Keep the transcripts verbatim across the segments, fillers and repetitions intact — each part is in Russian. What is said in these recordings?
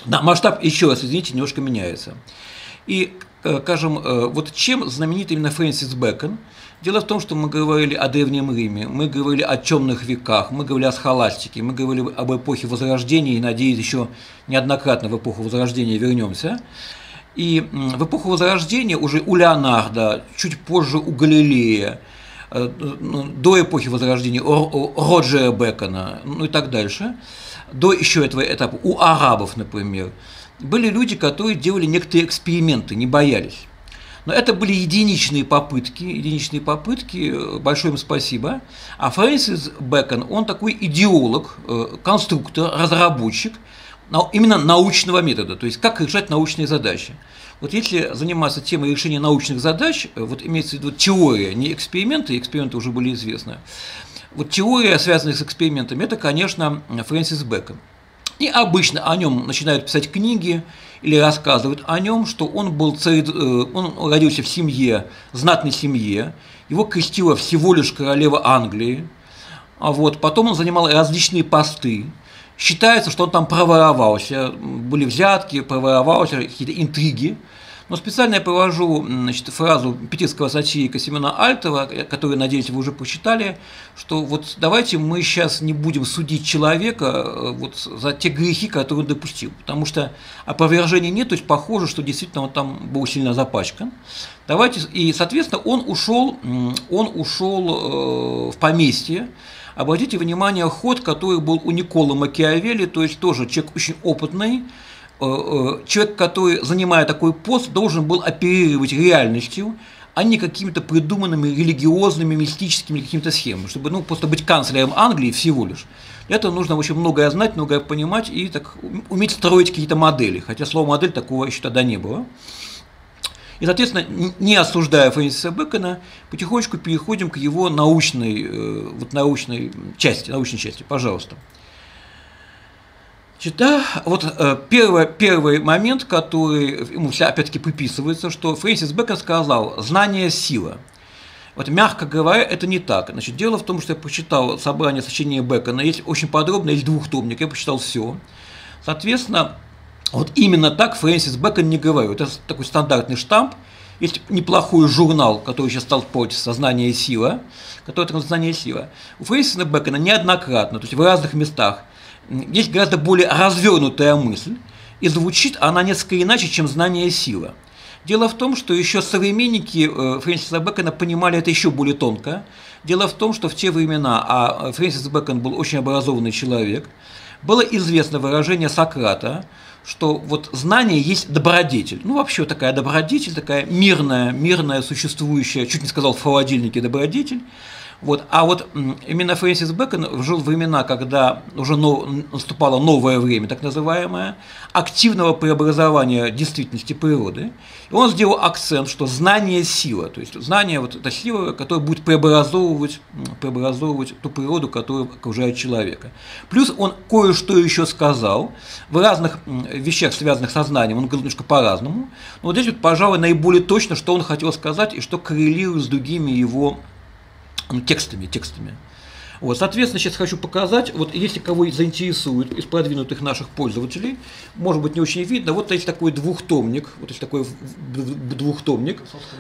Да, масштаб, еще раз, извините, немножко меняется. И, скажем, вот чем знаменит именно Фрэнсис Бэкон? Дело в том, что мы говорили о Древнем Риме, мы говорили о темных веках, мы говорили о схоластике, мы говорили об эпохе Возрождения, и, надеюсь, еще неоднократно в эпоху Возрождения вернемся. И в эпоху Возрождения уже у Леонардо, чуть позже у Галилея, до эпохи Возрождения у Роджера Бэкона, ну и так дальше, до еще этого этапа, у арабов, например, были люди, которые делали некоторые эксперименты, не боялись. Но это были единичные попытки, единичные попытки, большое им спасибо. А Фрэнсис Бэкон, он такой идеолог, конструктор, разработчик именно научного метода, то есть как решать научные задачи. Вот если заниматься темой решения научных задач, вот имеется в виду теория, не эксперименты, эксперименты уже были известны, вот теория, связанная с экспериментами, это, конечно, Фрэнсис Бэкон. И обычно о нем начинают писать книги или рассказывают о нем, что он был царь, он родился в семье, знатной семье, его крестила всего лишь королева Англии, а вот потом он занимал различные посты. Считается, что он там проворовался, были взятки, проворовался, какие-то интриги. Но специально я привожу, значит, фразу питерского сатирика Семена Альтова, которую, надеюсь, вы уже прочитали, что вот давайте мы сейчас не будем судить человека вот за те грехи, которые он допустил, потому что опровержения нет, то есть похоже, что действительно он там был сильно запачкан. Давайте, и, соответственно, он ушел, он ушел в поместье. Обратите внимание, ход, который был у Никколо Макиавелли, то есть тоже человек очень опытный, человек, который, занимая такой пост, должен был оперировать реальностью, а не какими-то придуманными религиозными, мистическими какими-то схемами, чтобы ну, просто быть канцлером Англии всего лишь. Для этого нужно очень многое знать, многое понимать и так, уметь строить какие-то модели, хотя слово «модель» такого еще тогда не было. И, соответственно, не осуждая Фрэнсиса Бэкона, потихонечку переходим к его научной, вот научной части, научной части, пожалуйста. Значит, да, вот первый, первый момент, который ему опять-таки приписывается, что Фрэнсис Бэкон сказал «знание – сила». Вот, мягко говоря, это не так. Значит, дело в том, что я почитал собрание сочинений Бэкона, есть очень подробно, есть двухтомник, я почитал все. Соответственно, вот именно так Фрэнсис Бэкон не говорит. Это такой стандартный штамп. Есть неплохой журнал, который сейчас стал портиться, «Знание и сила», который так называется «Знание и сила». У Фрэнсиса Бэкона неоднократно, то есть в разных местах, есть гораздо более развернутая мысль, и звучит она несколько иначе, чем «Знание и сила». Дело в том, что еще современники Фрэнсиса Бэкона понимали это еще более тонко. Дело в том, что в те времена, а Фрэнсис Бэкон был очень образованный человек, было известно выражение Сократа, что вот знание есть добродетель. Ну, вообще такая добродетель, такая мирная, мирная, существующая, чуть не сказал в холодильнике, добродетель. Вот. А вот именно Фрэнсис Бэкон жил в времена, когда уже наступало новое время, так называемое, активного преобразования действительности природы. И он сделал акцент, что знание – сила, то есть знание вот, – это сила, которая будет преобразовывать, преобразовывать ту природу, которая окружает человека. Плюс он кое-что еще сказал в разных вещах, связанных со знанием, он говорил немножко по-разному. Но вот здесь, вот, пожалуй, наиболее точно, что он хотел сказать и что коррелирует с другими его текстами, текстами. Вот, соответственно, сейчас хочу показать, вот если кого заинтересует из продвинутых наших пользователей, может быть, не очень видно, вот есть такой двухтомник, вот есть такой двухтомник,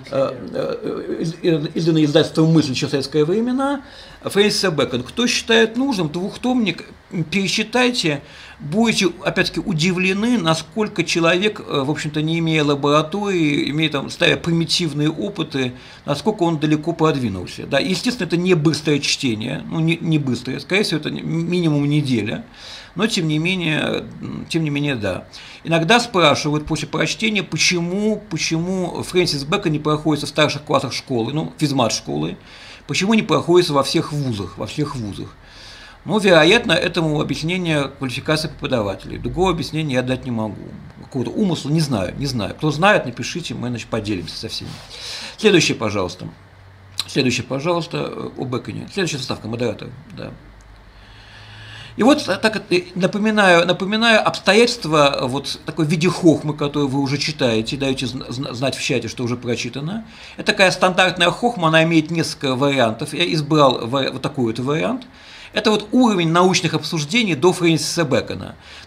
изданный издательством «Мысль» еще в советские времена, Фрэнсиса Бэкона. Кто считает нужным двухтомник, пересчитайте, будете, опять-таки, удивлены, насколько человек, в общем-то, не имея лаборатории, имея, там, ставя примитивные опыты, насколько он далеко продвинулся. Да, естественно, это не быстрое чтение, ну, не, не быстрое, скорее всего, это минимум неделя, но, тем не менее, тем не менее, да. Иногда спрашивают после прочтения, почему, почему Фрэнсис Бэкон не проходится в старших классах школы, ну, физмат-школы, почему не проходится во всех вузах, во всех вузах. Ну, вероятно, этому объяснение квалификации преподавателей. Другого объяснения я дать не могу. Какого-то умысла не знаю, не знаю. Кто знает, напишите, мы, значит, поделимся со всеми. Следующее, пожалуйста. Следующее, пожалуйста, о Бэконе. Следующая заставка, модератор, да. И вот так напоминаю, напоминаю обстоятельства вот такой в виде хохмы, которую вы уже читаете, даете знать в чате, что уже прочитано. Это такая стандартная хохма, она имеет несколько вариантов. Я избрал вот такой вот вариант. Это вот уровень научных обсуждений до Фрэнсиса Бэкона. То есть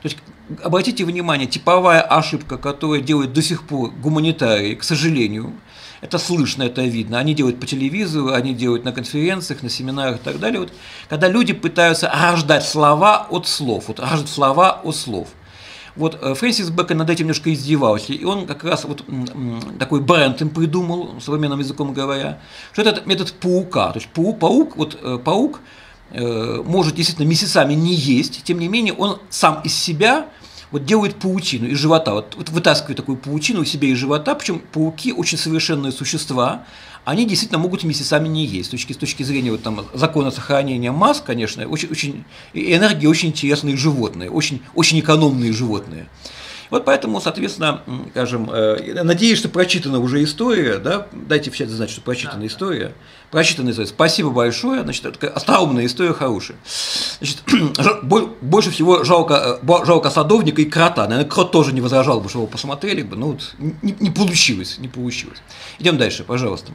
обратите внимание, типовая ошибка, которую делают до сих пор гуманитарии, к сожалению, это слышно, это видно, они делают по телевизору, они делают на конференциях, на семинарах и так далее, вот, когда люди пытаются рождать слова от слов, вот, рождать слова от слов. Вот Фрэнсис Бэкон над этим немножко издевался, и он как раз вот такой бренд им придумал, современным языком говоря, что это метод паука, то есть паук, паук, вот, паук э, может действительно месяцами не есть, тем не менее он сам из себя вот делает паутину из живота, вот, вот вытаскивает такую паутину из себя из живота, причем пауки очень совершенные существа, они действительно могут месяцами не есть. С точки, с точки зрения вот, там, закона сохранения масс, конечно, очень, очень, энергии очень интересные животные, очень, очень экономные животные. Вот поэтому, соответственно, скажем, э, надеюсь, что прочитана уже история, да, дайте в чате знать, что прочитана да, история, прочитанная история, спасибо большое, значит, такая остроумная история, хорошая. Значит, больше всего жалко, жалко садовника и крота, наверное, крот тоже не возражал бы, что его посмотрели бы, но вот не, не получилось, не получилось. Идем дальше, пожалуйста.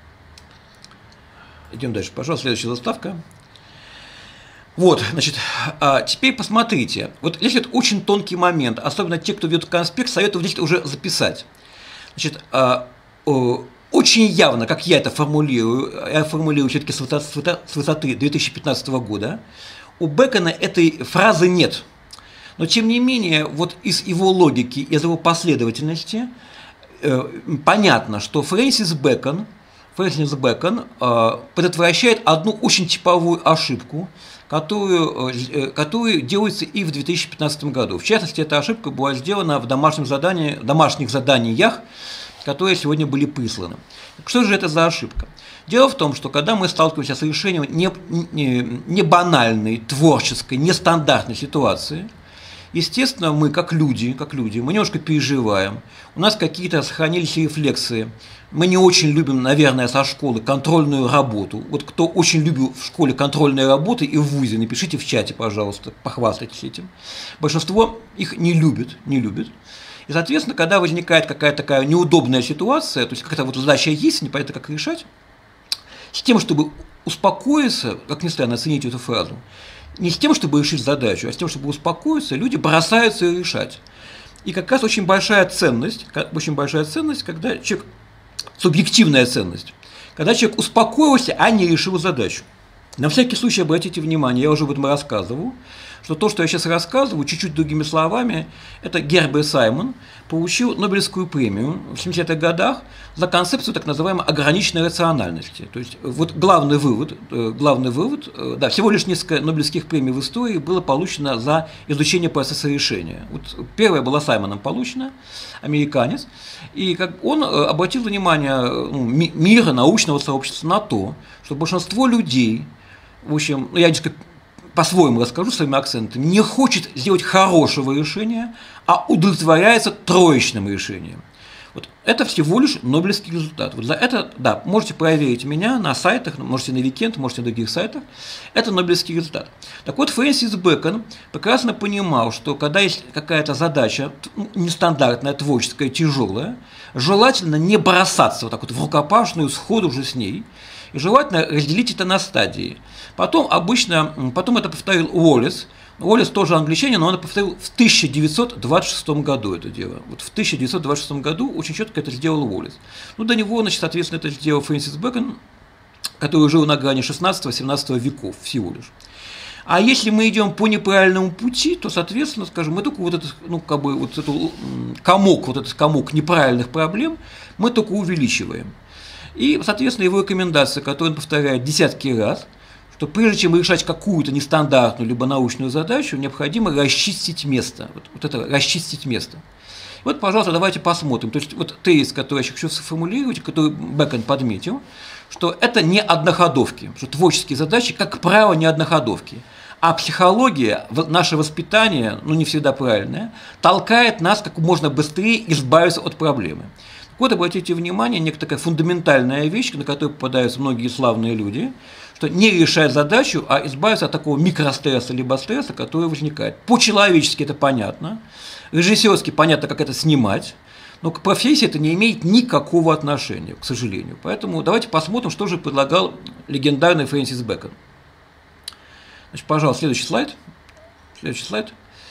Идем дальше, пожалуйста, следующая заставка. Вот, значит, а теперь посмотрите, вот здесь вот очень тонкий момент, особенно те, кто ведет конспект, советую здесь уже записать. Значит, а, о, очень явно, как я это формулирую, я формулирую все-таки с высоты две тысячи пятнадцатого года, у Бэкона этой фразы нет. Но тем не менее, вот из его логики, из его последовательности э, понятно, что Фрэнсис Бэкон, Фрэнсис Бэкон э, предотвращает одну очень типовую ошибку, Которую, которую делается и в две тысячи пятнадцатом году. В частности, эта ошибка была сделана в домашнем задании, домашних заданиях, которые сегодня были присланы. Что же это за ошибка? Дело в том, что когда мы сталкиваемся с решением не, не, не банальной, творческой, нестандартной ситуации, естественно, мы как люди, как люди, мы немножко переживаем, у нас какие-то сохранились рефлексы. Мы не очень любим, наверное, со школы контрольную работу. Вот кто очень любит в школе контрольные работы и в вузе, напишите в чате, пожалуйста, похвастайтесь этим. Большинство их не любит, не любит. И, соответственно, когда возникает какая-то такая неудобная ситуация, то есть какая-то вот задача есть, непонятно, как решать, с тем, чтобы успокоиться, как ни странно, оцените эту фразу, не с тем, чтобы решить задачу, а с тем, чтобы успокоиться, люди бросаются ее решать. И как раз очень большая ценность, очень большая ценность, когда человек, субъективная ценность, когда человек успокоился, а не решил задачу. На всякий случай обратите внимание, я уже об этом рассказывал, что то, что я сейчас рассказываю, чуть-чуть другими словами, это Герберт Саймон получил Нобелевскую премию в семидесятых годах за концепцию так называемой ограниченной рациональности. То есть вот главный вывод, главный вывод, да, всего лишь несколько Нобелевских премий в истории было получено за изучение процесса решения. Вот первая была Саймоном получена, американец, и как он обратил внимание ну, мира, научного сообщества на то, что большинство людей, в общем, ну, я несколько по-своему расскажу своими акцентами, не хочет сделать хорошего решения, а удовлетворяется троечным решением. Вот это всего лишь Нобелевский результат. Вот за это, да, можете проверить меня на сайтах, можете на Weekend, можете на других сайтах, это Нобелевский результат. Так вот, Фрэнсис Бэкон прекрасно понимал, что когда есть какая-то задача нестандартная, творческая, тяжелая, желательно не бросаться вот так вот в рукопашную, сходу же с ней, и желательно разделить это на стадии. Потом обычно, потом это повторил Уоллес. Уоллес тоже англичанин, но он это повторил в тысяча девятьсот двадцать шестом году это дело. Вот в тысяча девятьсот двадцать шестом году очень четко это сделал Уоллес. Ну, до него, значит, соответственно, это сделал Фрэнсис Бэкон, который жил на грани шестнадцатого-семнадцатого веков всего лишь. А если мы идем по неправильному пути, то, соответственно, скажем, мы только вот этот, ну, как бы, вот этот комок, вот этот комок неправильных проблем мы только увеличиваем. И, соответственно, его рекомендация, которую он повторяет десятки раз, что прежде чем решать какую-то нестандартную либо научную задачу, необходимо расчистить место. Вот, вот это расчистить место. Вот, пожалуйста, давайте посмотрим. То есть, вот тезис, который я хочу сформулировать, который Бэкон подметил, что это не одноходовки, что творческие задачи, как правило, не одноходовки. А психология, наше воспитание, ну не всегда правильное, толкает нас как можно быстрее избавиться от проблемы. Вот обратите внимание, некая такая фундаментальная вещь, на которую попадаются многие славные люди, что не решать задачу, а избавиться от такого микростресса либо стресса, который возникает. По-человечески это понятно, режиссерски понятно, как это снимать, но к профессии это не имеет никакого отношения, к сожалению. Поэтому давайте посмотрим, что же предлагал легендарный Фрэнсис Бэкон. Значит, пожалуйста, следующий слайд. Следующий слайд.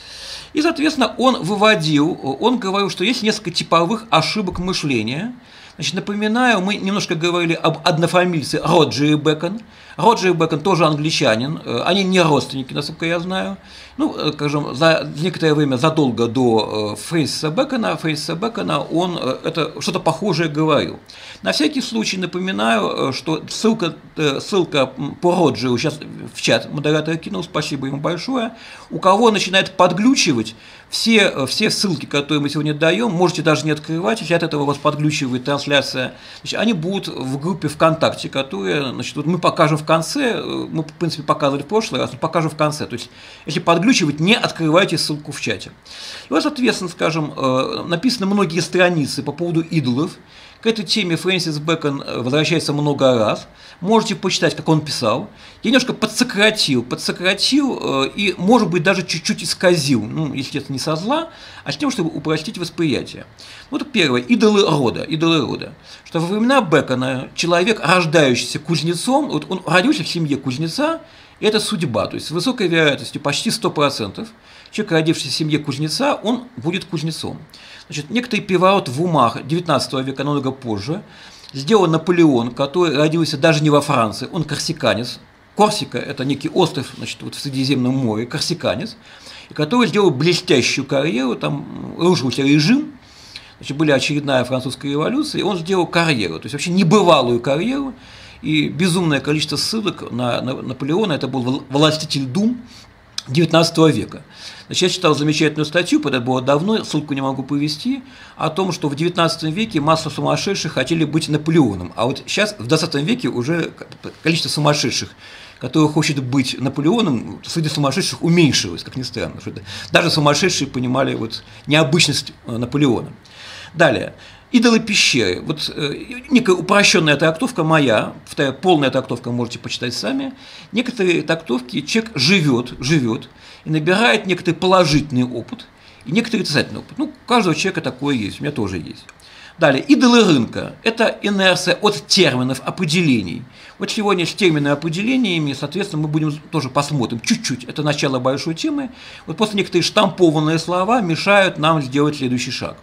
И, соответственно, он выводил, он говорил, что есть несколько типовых ошибок мышления. Значит, напоминаю, мы немножко говорили об однофамильце Роджере Бэкон. Роджер Бэкон тоже англичанин, они не родственники, насколько я знаю. Ну, скажем, за некоторое время задолго до Фрэнсиса Бэкона, Фрэнсиса Бэкона он это что-то похожее говорил. На всякий случай напоминаю, что ссылка, ссылка по Роджеру сейчас в чат модератор кинул, спасибо ему большое. У кого начинает подглючивать, все, все ссылки, которые мы сегодня даем, можете даже не открывать, если от этого у вас подглючивает трансляция, значит, они будут в группе ВКонтакте, которая, значит, вот мы покажем в конце, мы, в принципе, показывали в прошлый раз, но покажем в конце. То есть, если подглючивать, не открывайте ссылку в чате. И вот, соответственно, скажем, написаны многие страницы по поводу идолов. К этой теме Фрэнсис Бэкон возвращается много раз. Можете почитать, как он писал. Я немножко подсократил, подсократил и, может быть, даже чуть-чуть исказил, ну, если это не со зла, а с тем, чтобы упростить восприятие. Вот первое, идолы рода, идолы рода. Что во времена Бэкона человек, рождающийся кузнецом, вот он родился в семье кузнеца, это судьба, то есть с высокой вероятностью, почти сто процентов, человек, родившийся в семье кузнеца, он будет кузнецом. Значит, некоторый переворот в умах девятнадцатого века, намного позже, сделал Наполеон, который родился даже не во Франции, он корсиканец. Корсика – это некий остров, значит, вот в Средиземном море, корсиканец, и который сделал блестящую карьеру, там рушился режим, значит, была очередная французская революция, и он сделал карьеру, то есть вообще небывалую карьеру, и безумное количество ссылок на, на Наполеона, это был властитель дум девятнадцатого века. Значит, я читал замечательную статью, это было давно, ссылку не могу повести, о том, что в девятнадцатом веке масса сумасшедших хотели быть Наполеоном, а вот сейчас, в двадцатом веке, уже количество сумасшедших, которые хочет быть Наполеоном, среди сумасшедших уменьшилось, как ни странно. Что даже сумасшедшие понимали вот необычность Наполеона. Далее. Идолы пещеры. Вот э, некая упрощенная трактовка моя, вторая полная трактовка можете почитать сами. Некоторые трактовки человек живет, живет и набирает некоторый положительный опыт и некоторый отрицательный опыт. Ну, у каждого человека такое есть, у меня тоже есть. Далее, идолы рынка – это инерция от терминов, определений. Вот сегодня с терминами и определениями, соответственно, мы будем тоже посмотрим чуть-чуть, это начало большой темы. Вот просто некоторые штампованные слова мешают нам сделать следующий шаг.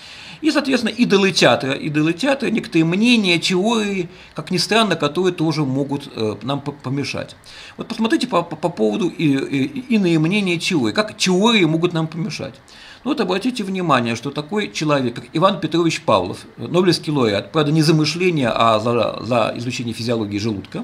И, соответственно, идолы театра, идолы театра, некоторые мнения, теории, как ни странно, которые тоже могут э, нам помешать. Вот посмотрите по, по, по поводу и, и, иные мнения теории, как теории могут нам помешать. Ну вот обратите внимание, что такой человек, как Иван Петрович Павлов, Нобелевский лауреат, правда, не за мышление, а за, за изучение физиологии желудка,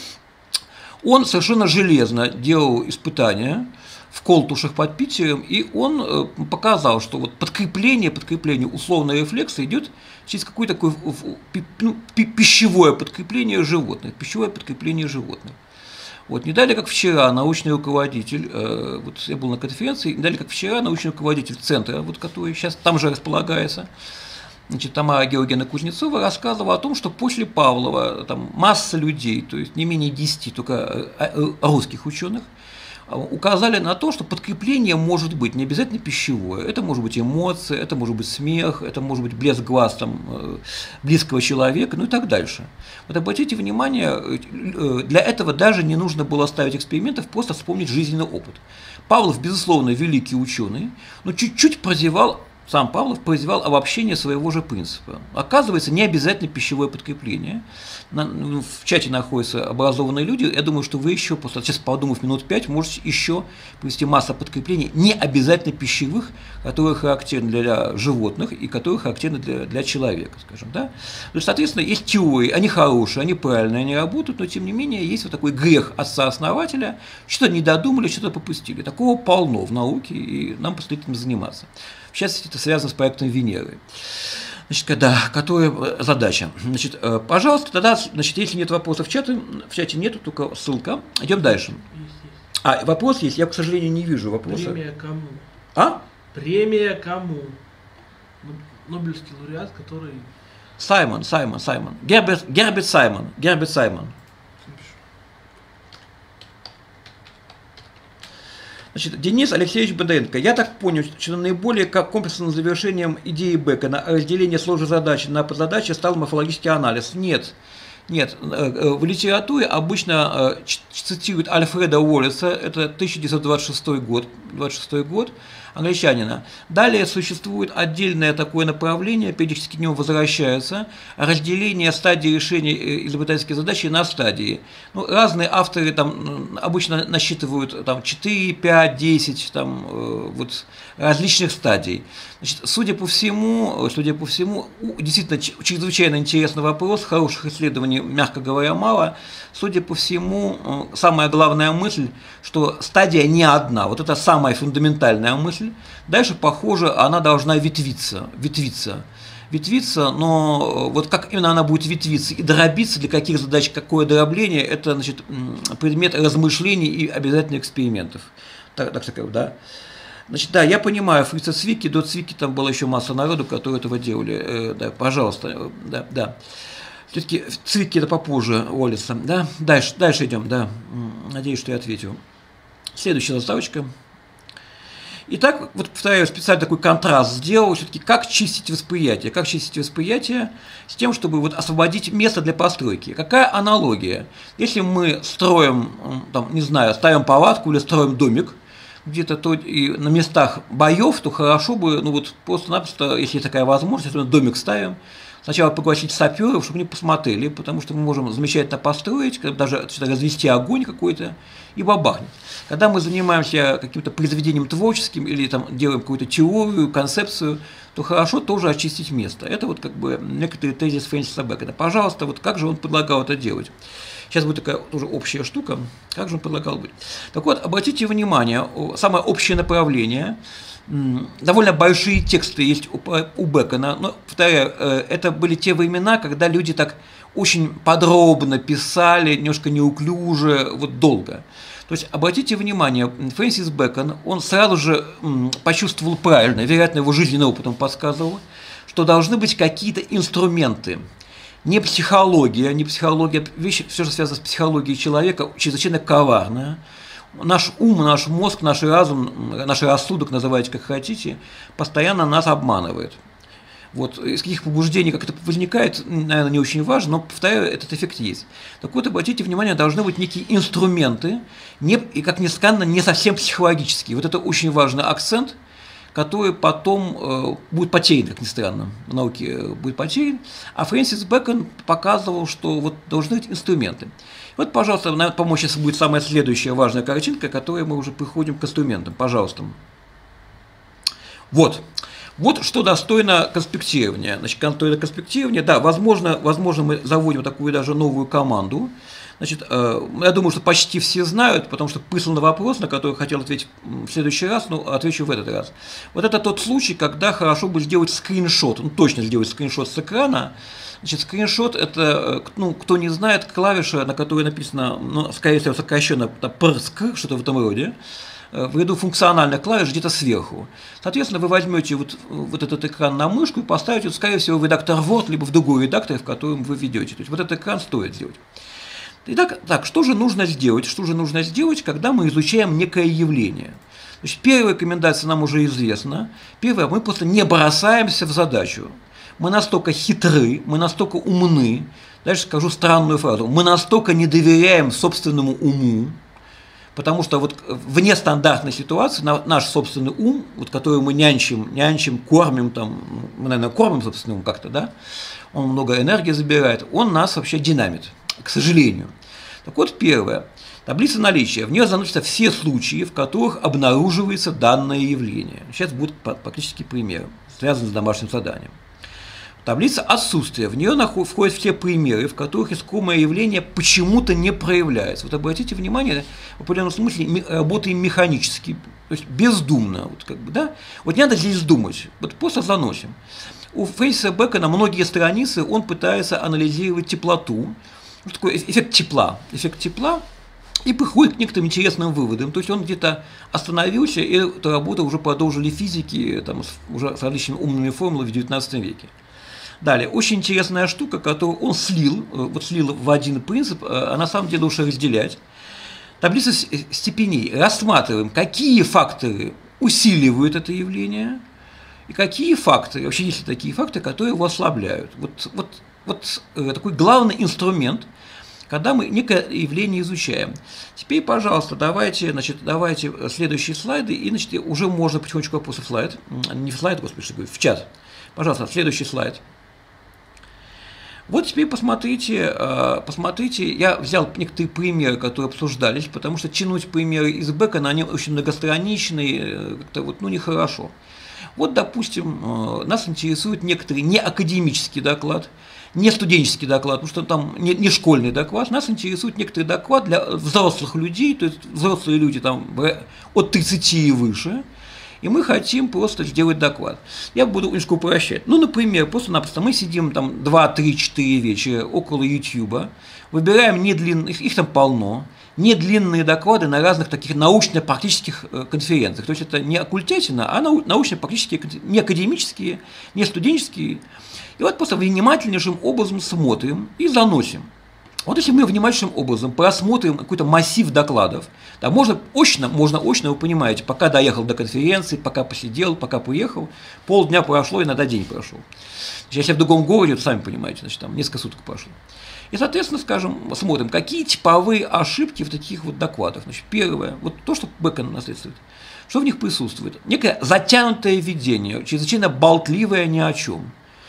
он совершенно железно делал испытания в Колтушах под Питером, и он показал, что вот подкрепление, подкрепление условной рефлекса идет через какое-то такое ну, пищевое подкрепление животных, пищевое подкрепление животных. Вот, не далее, как вчера, научный руководитель, э, вот я был на конференции, не далее, как вчера, научный руководитель центра, вот, который сейчас там же располагается, значит, Тамара Георгиевна Кузнецова, рассказывала о том, что после Павлова там масса людей, то есть не менее десяти только русских ученых, указали на то, что подкрепление может быть не обязательно пищевое, это может быть эмоции, это может быть смех, это может быть блеск глаз там, близкого человека, ну и так дальше. Вот обратите внимание, для этого даже не нужно было ставить экспериментов, просто вспомнить жизненный опыт. Павлов, безусловно, великий ученый, но чуть-чуть прозевал, сам Павлов прозевал обобщение своего же принципа. Оказывается, не обязательно пищевое подкрепление. В чате находятся образованные люди. Я думаю, что вы еще, просто сейчас подумав минут пять, можете еще привести массу подкреплений, не обязательно пищевых, которые характерны для животных и которые характерны для, для человека, скажем. Да? То есть, соответственно, есть теории, они хорошие, они правильные, они работают, но тем не менее есть вот такой грех отца-основателя, что-то не додумали, что-то попустили. Такого полно в науке, и нам предстоит этим заниматься. В частности, это связано с проектом Венеры. Значит, когда, которая задача. Значит, пожалуйста, тогда, значит, если нет вопросов в чате, в чате нету, только ссылка. Идем дальше. Есть, есть. А, вопрос есть, я, к сожалению, не вижу вопроса. Премия кому? А? Премия кому? Нобелевский лауреат, который... Саймон, Саймон, Саймон. Герберт, Герберт Саймон. Герберт Саймон. Значит, Денис Алексеевич Бондаренко. Я так понял, что наиболее комплексным завершением идеи Бэкона о разделении сложной задачи на подзадачи стал морфологический анализ. Нет. Нет, в литературе обычно цитируют Альфреда Уоллеса, это тысяча девятьсот двадцать шестой год, двадцать шестой год, англичанина. Далее существует отдельное такое направление, периодически к нему возвращаются, разделение стадии решения изобретательской задачи на стадии. Ну, разные авторы там обычно насчитывают там, четыре, пять, десять там, вот, различных стадий. Значит, судя по всему, судя по всему, действительно чрезвычайно интересный вопрос, хороших исследований, мягко говоря, мало. Судя по всему, самая главная мысль, что стадия не одна, вот это самая фундаментальная мысль. Дальше, похоже, она должна ветвиться, ветвиться, ветвиться, но вот как именно она будет ветвиться и дробиться, для каких задач, какое дробление, это, значит, предмет размышлений и обязательно экспериментов. Так, так сказать, да. Значит, да, я понимаю, Фрица Цвикки, до Цвикки там была еще масса народу, которые этого делали. Э, да, пожалуйста, да, да. Все-таки Цвикки это попозже Уоллеса, да. Дальше, дальше идем, да. Надеюсь, что я ответил. Следующая заставочка. Итак, вот повторяю, специально такой контраст сделал, все-таки как чистить восприятие, как чистить восприятие с тем, чтобы вот освободить место для постройки. Какая аналогия? Если мы строим, там, не знаю, ставим палатку или строим домик, где-то то и на местах боев, то хорошо бы, ну вот просто-напросто, если есть такая возможность, если мы домик ставим, сначала пригласить саперов, чтобы они посмотрели, потому что мы можем замечательно построить, даже развести огонь какой-то и бабахнуть. Когда мы занимаемся каким-то произведением творческим или там делаем какую-то теорию, концепцию, то хорошо тоже очистить место. Это вот как бы некоторый тезис Фрэнсиса Бэкона. Пожалуйста, вот как же он предлагал это делать? Сейчас будет такая тоже общая штука. Как же он предлагал быть? Так вот, обратите внимание, самое общее направление, довольно большие тексты есть у Бэкона, но, повторяю, это были те времена, когда люди так очень подробно писали, немножко неуклюже, вот долго. То есть, обратите внимание, Фрэнсис Бэкон, он сразу же почувствовал правильно, вероятно, его жизненный опыт он подсказывал, что должны быть какие-то инструменты. Не психология, не психология, вещи, все, что связано с психологией человека, чрезвычайно коварная. Наш ум, наш мозг, наш разум, наш рассудок, называйте как хотите, постоянно нас обманывает. Вот, из каких побуждений, как это возникает, наверное, не очень важно, но, повторяю, этот эффект есть. Так вот, обратите внимание, должны быть некие инструменты, не, и, как ни странно, не совсем психологические. Вот это очень важный акцент, который потом э, будет потерян, как ни странно, в науке э, будет потерян. А Фрэнсис Бэкон показывал, что вот должны быть инструменты. Вот, пожалуйста, наверное, помочь сейчас будет самая следующая важная картинка, которой мы уже приходим к инструментам. Пожалуйста. Вот. Вот что достойно конспектирования. Значит, достойно конспектирования, да, возможно, возможно, мы заводим такую даже новую команду. Значит, э, я думаю, что почти все знают, потому что прислан вопрос, на который хотел ответить в следующий раз, но отвечу в этот раз. Вот это тот случай, когда хорошо бы сделать скриншот, ну, точно сделать скриншот с экрана. Значит, скриншот – это, ну, кто не знает, клавиша, на которой написано, ну, скорее всего, сокращенно пр-ск, что-то в этом роде, в ряду функциональных клавиш где-то сверху. Соответственно, вы возьмете вот, вот этот экран на мышку и поставите, скорее всего, в редактор Word, либо в другой редактор, в котором вы ведете. То есть вот этот экран стоит сделать. Итак, так, что же нужно сделать? Что же нужно сделать, когда мы изучаем некое явление? Значит, первая рекомендация нам уже известна. Первое, мы просто не бросаемся в задачу. Мы настолько хитры, мы настолько умны, дальше скажу странную фразу, мы настолько не доверяем собственному уму, потому что вот в нестандартной ситуации наш собственный ум, вот, который мы нянчим, нянчим, кормим, там, мы, наверное, кормим собственный ум как-то, да, он много энергии забирает, он нас вообще динамит, к сожалению. Так вот, первое. Таблица наличия. В нее заносятся все случаи, в которых обнаруживается данное явление. Сейчас будут практически примеры, связанные с домашним заданием. Таблица отсутствия. В нее входят все примеры, в которых искомое явление почему-то не проявляется. Вот обратите внимание, в определенном смысле работаем механически, то есть бездумно. Вот, как бы, да? Вот не надо здесь думать, вот просто заносим. У Фрэнсиса Бэкона многие страницы он пытается анализировать теплоту, такой эффект тепла, эффект тепла, и приходит к некоторым интересным выводам. То есть он где-то остановился, и эту работу уже продолжили физики там, уже с различными умными формулами в девятнадцатом веке. Далее, очень интересная штука, которую он слил, вот слил в один принцип, а на самом деле лучше разделять. Таблица степеней. Рассматриваем, какие факторы усиливают это явление, и какие факторы, вообще есть ли такие факторы, которые его ослабляют. Вот, вот, вот такой главный инструмент, когда мы некое явление изучаем. Теперь, пожалуйста, давайте, значит, давайте следующие слайды, и значит, уже можно потихонечку вопросы в слайд, не в слайд, господи, что говорю, в чат. Пожалуйста, следующий слайд. Вот теперь посмотрите, посмотрите, я взял некоторые примеры, которые обсуждались, потому что тянуть примеры из Бэкона, они очень многостраничные, как-то вот, ну, нехорошо. Вот, допустим, нас интересует некоторый не академический доклад, не студенческий доклад, потому что там не, не школьный доклад, нас интересует некоторый доклад для взрослых людей, то есть взрослые люди там от тридцати и выше, и мы хотим просто сделать доклад. Я буду немножко упрощать. Ну, например, просто-напросто мы сидим там два, три, четыре вечера около Ютьюба, выбираем недлинных, их там полно, недлинные доклады на разных таких научно-практических конференциях. То есть это не оккультятина, а научно-практические, не академические, не студенческие. И вот просто внимательнейшим образом смотрим и заносим. Вот если мы внимательнейшим образом просмотрим какой-то массив докладов, да, можно очно, можно очно, вы понимаете, пока доехал до конференции, пока посидел, пока поехал, полдня прошло, иногда день прошел. Если в другом городе, то сами понимаете, значит, там несколько суток прошло. И, соответственно, скажем, смотрим, какие типовые ошибки в таких вот докладах. Значит, первое, вот то, что Бэкон наследствует, что в них присутствует? Некое затянутое видение, чрезвычайно болтливое ни о чем.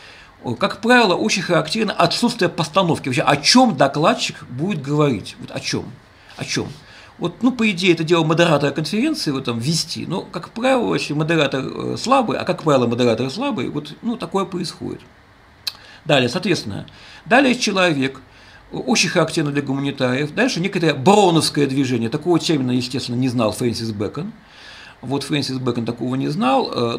Как правило, очень характерно отсутствие постановки. Вообще, о чем докладчик будет говорить? Вот о чем? О чем? Вот, ну, по идее, это дело модератора конференции, вот там вести. Но, как правило, если модератор слабый, а как правило, модератор слабый, вот, ну, такое происходит. Далее, соответственно, далее человек, очень характерно для гуманитариев. Дальше некое броуновское движение. Такого термина, естественно, не знал Фрэнсис Бэкон. Вот Фрэнсис Бэкон такого не знал,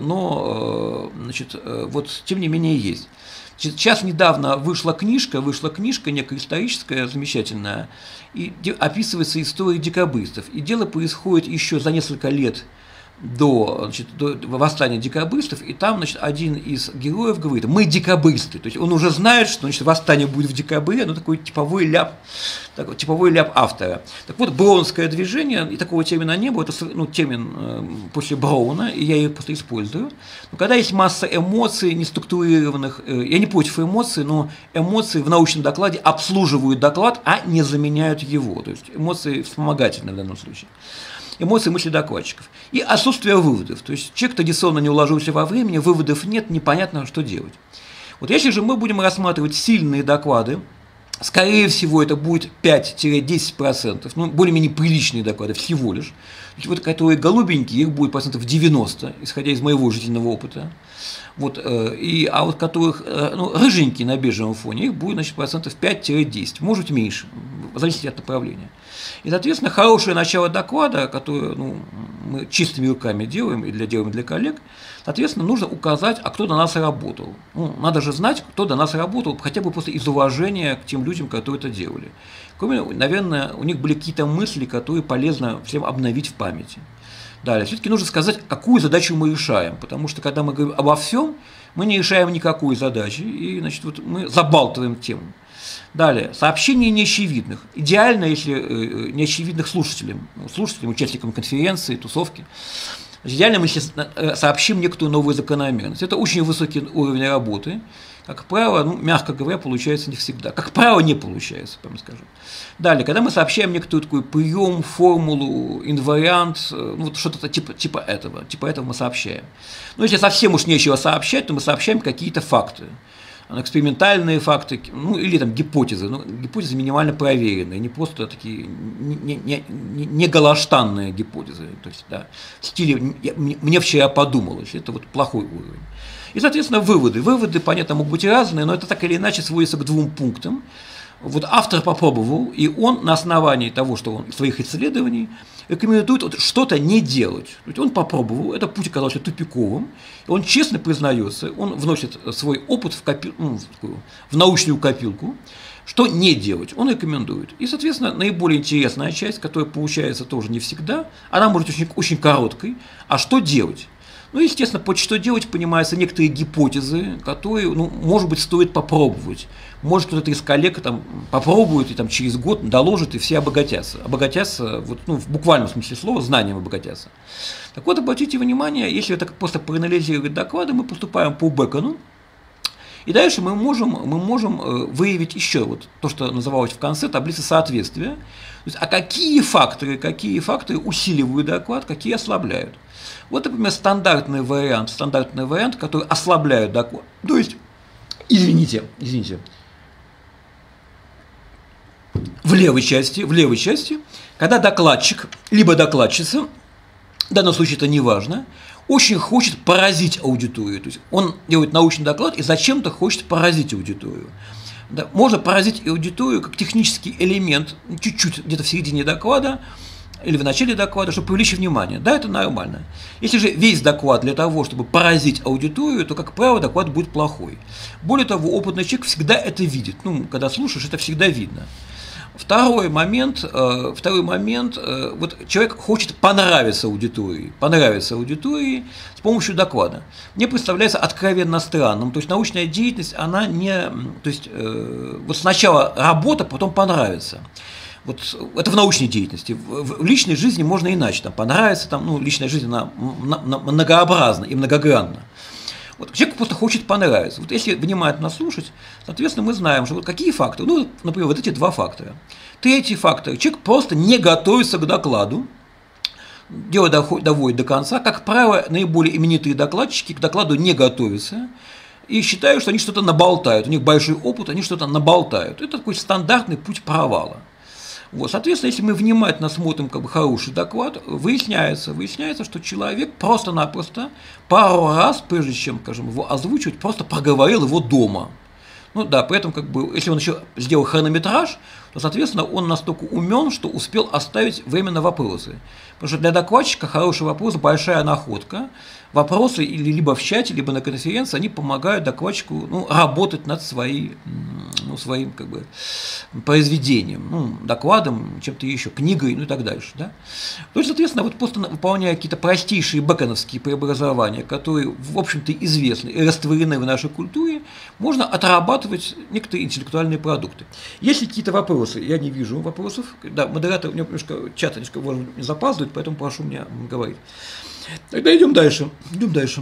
но, значит, вот, тем не менее, есть. Сейчас недавно вышла книжка, вышла книжка некая историческая, замечательная, и описывается история декабристов. И дело происходит еще за несколько лет до, значит, до восстания декабристов, и там, значит, один из героев говорит: мы декабристы. То есть он уже знает, что, значит, восстание будет в декабре, но такой типовой ляп, такой типовой ляп автора. Так вот, броунское движение, и такого термина не было, это, ну, термин э, после Броуна, и я его просто использую. Но когда есть масса эмоций неструктурированных, э, я не против эмоций, но эмоции в научном докладе обслуживают доклад, а не заменяют его. То есть эмоции вспомогательны в данном случае. Эмоции мысли докладчиков. И отсутствие выводов. То есть человек традиционно не уложился во времени, выводов нет, непонятно, что делать. Вот если же мы будем рассматривать сильные доклады, скорее всего, это будет пять-десять процентов, ну, более-менее приличные доклады всего лишь. Вот которые голубенькие, их будет процентов девяносто, исходя из моего жизненного опыта. Вот, и, а вот которых, ну, рыженькие на бежевом фоне, их будет, значит, процентов пять-десять, может быть меньше, в зависимости от направления. И, соответственно, хорошее начало доклада, которое, ну, мы чистыми руками делаем, и для, делаем для коллег, соответственно, нужно указать, а кто до нас работал. Ну, надо же знать, кто до нас работал, хотя бы просто из уважения к тем людям, которые это делали. Кроме, наверное, у них были какие-то мысли, которые полезно всем обновить в памяти. Далее, все-таки нужно сказать, какую задачу мы решаем, потому что, когда мы говорим обо всем, мы не решаем никакой задачи, и, значит, вот мы забалтываем тему. Далее, сообщение неочевидных. Идеально, если э, неочевидных слушателям, слушателям, участникам конференции, тусовки. Идеально, мы если сообщим некоторую новую закономерность. Это очень высокий уровень работы. Как правило, ну, мягко говоря, получается не всегда. Как правило, не получается, прямо скажем. Далее, когда мы сообщаем некоторую такой прием, формулу, инвариант, ну, вот что-то типа, типа этого, типа этого мы сообщаем. Но если совсем уж нечего сообщать, то мы сообщаем какие-то факты. Экспериментальные факты, ну, или там гипотезы, ну, гипотезы минимально проверенные, не просто такие не, не, не, не галаштанные гипотезы, то есть, да, в стиле я, мне вчера подумалось, это вот плохой уровень. И, соответственно, выводы. Выводы, понятно, могут быть разные, но это так или иначе сводится к двум пунктам. Вот автор попробовал, и он на основании того, что он своих исследований рекомендует вот что-то не делать. Он попробовал, этот путь оказался тупиковым, и он честно признается, он вносит свой опыт в, копил, ну, в, такую, в научную копилку, что не делать, он рекомендует. И, соответственно, наиболее интересная часть, которая получается тоже не всегда, она может быть очень, очень короткой, а что делать? Ну, естественно, под что делать понимаются некоторые гипотезы, которые, ну, может быть, стоит попробовать. Может, кто-то из коллег там попробует и там через год доложит, и все обогатятся. Обогатятся, вот, ну, в буквальном смысле слова, знанием обогатятся. Так вот, обратите внимание, если это просто проанализировать доклады, мы поступаем по Бэкону, И дальше мы можем, мы можем выявить еще вот то, что называлось в конце таблица соответствия. То есть, а какие факторы, какие факторы усиливают доклад, какие ослабляют. Вот, например, стандартный вариант, стандартный вариант, который ослабляет доклад. То есть, извините, извините, в левой части, в левой части, когда докладчик, либо докладчица, в данном случае это не важно, очень хочет поразить аудиторию. То есть он делает научный доклад и зачем-то хочет поразить аудиторию. Да, можно поразить аудиторию как технический элемент, чуть-чуть где-то в середине доклада или в начале доклада, чтобы привлечь внимание. Да, это нормально. Если же весь доклад для того, чтобы поразить аудиторию, то, как правило, доклад будет плохой. Более того, опытный человек всегда это видит. Ну, когда слушаешь, это всегда видно. Второй момент, э, второй момент э, вот человек хочет понравиться аудитории, понравиться аудитории с помощью доклада. Мне представляется откровенно странным, то есть научная деятельность, она не, то есть э, вот сначала работа, потом понравится. Вот это в научной деятельности. В, в личной жизни можно иначе, там понравится, там, ну, личная жизнь она многообразна и многогранна. Вот, человек просто хочет понравиться. Вот если внимательно слушать, соответственно, мы знаем, что вот какие факторы, ну, например, вот эти два фактора. Третий фактор. Человек просто не готовится к докладу, дело доводит до конца. Как правило, наиболее именитые докладчики к докладу не готовятся и считают, что они что-то наболтают. У них большой опыт, они что-то наболтают. Это такой стандартный путь провала. Вот, соответственно, если мы внимательно смотрим как бы хороший доклад, выясняется, выясняется, что человек просто-напросто пару раз, прежде чем, скажем, его озвучивать, просто проговорил его дома. Ну да, поэтому, как бы, если он еще сделал хронометраж, то, соответственно, он настолько умен, что успел оставить время на вопросы. Потому что для докладчика хороший вопрос – большая находка. Вопросы либо в чате, либо на конференции, они помогают докладчику, ну, работать над своей, ну, своим как бы, произведением, ну, докладом, чем-то еще, книгой, ну и так дальше. Да? То есть, соответственно, вот просто выполняя какие-то простейшие бэконовские преобразования, которые, в общем-то, известны и растворены в нашей культуре, можно отрабатывать некоторые интеллектуальные продукты. Есть ли какие-то вопросы? Я не вижу вопросов. Да, модератор, у меня немножко чат немножко, может, не запаздывает, поэтому прошу меня говорить. Тогда идем дальше. Идем дальше.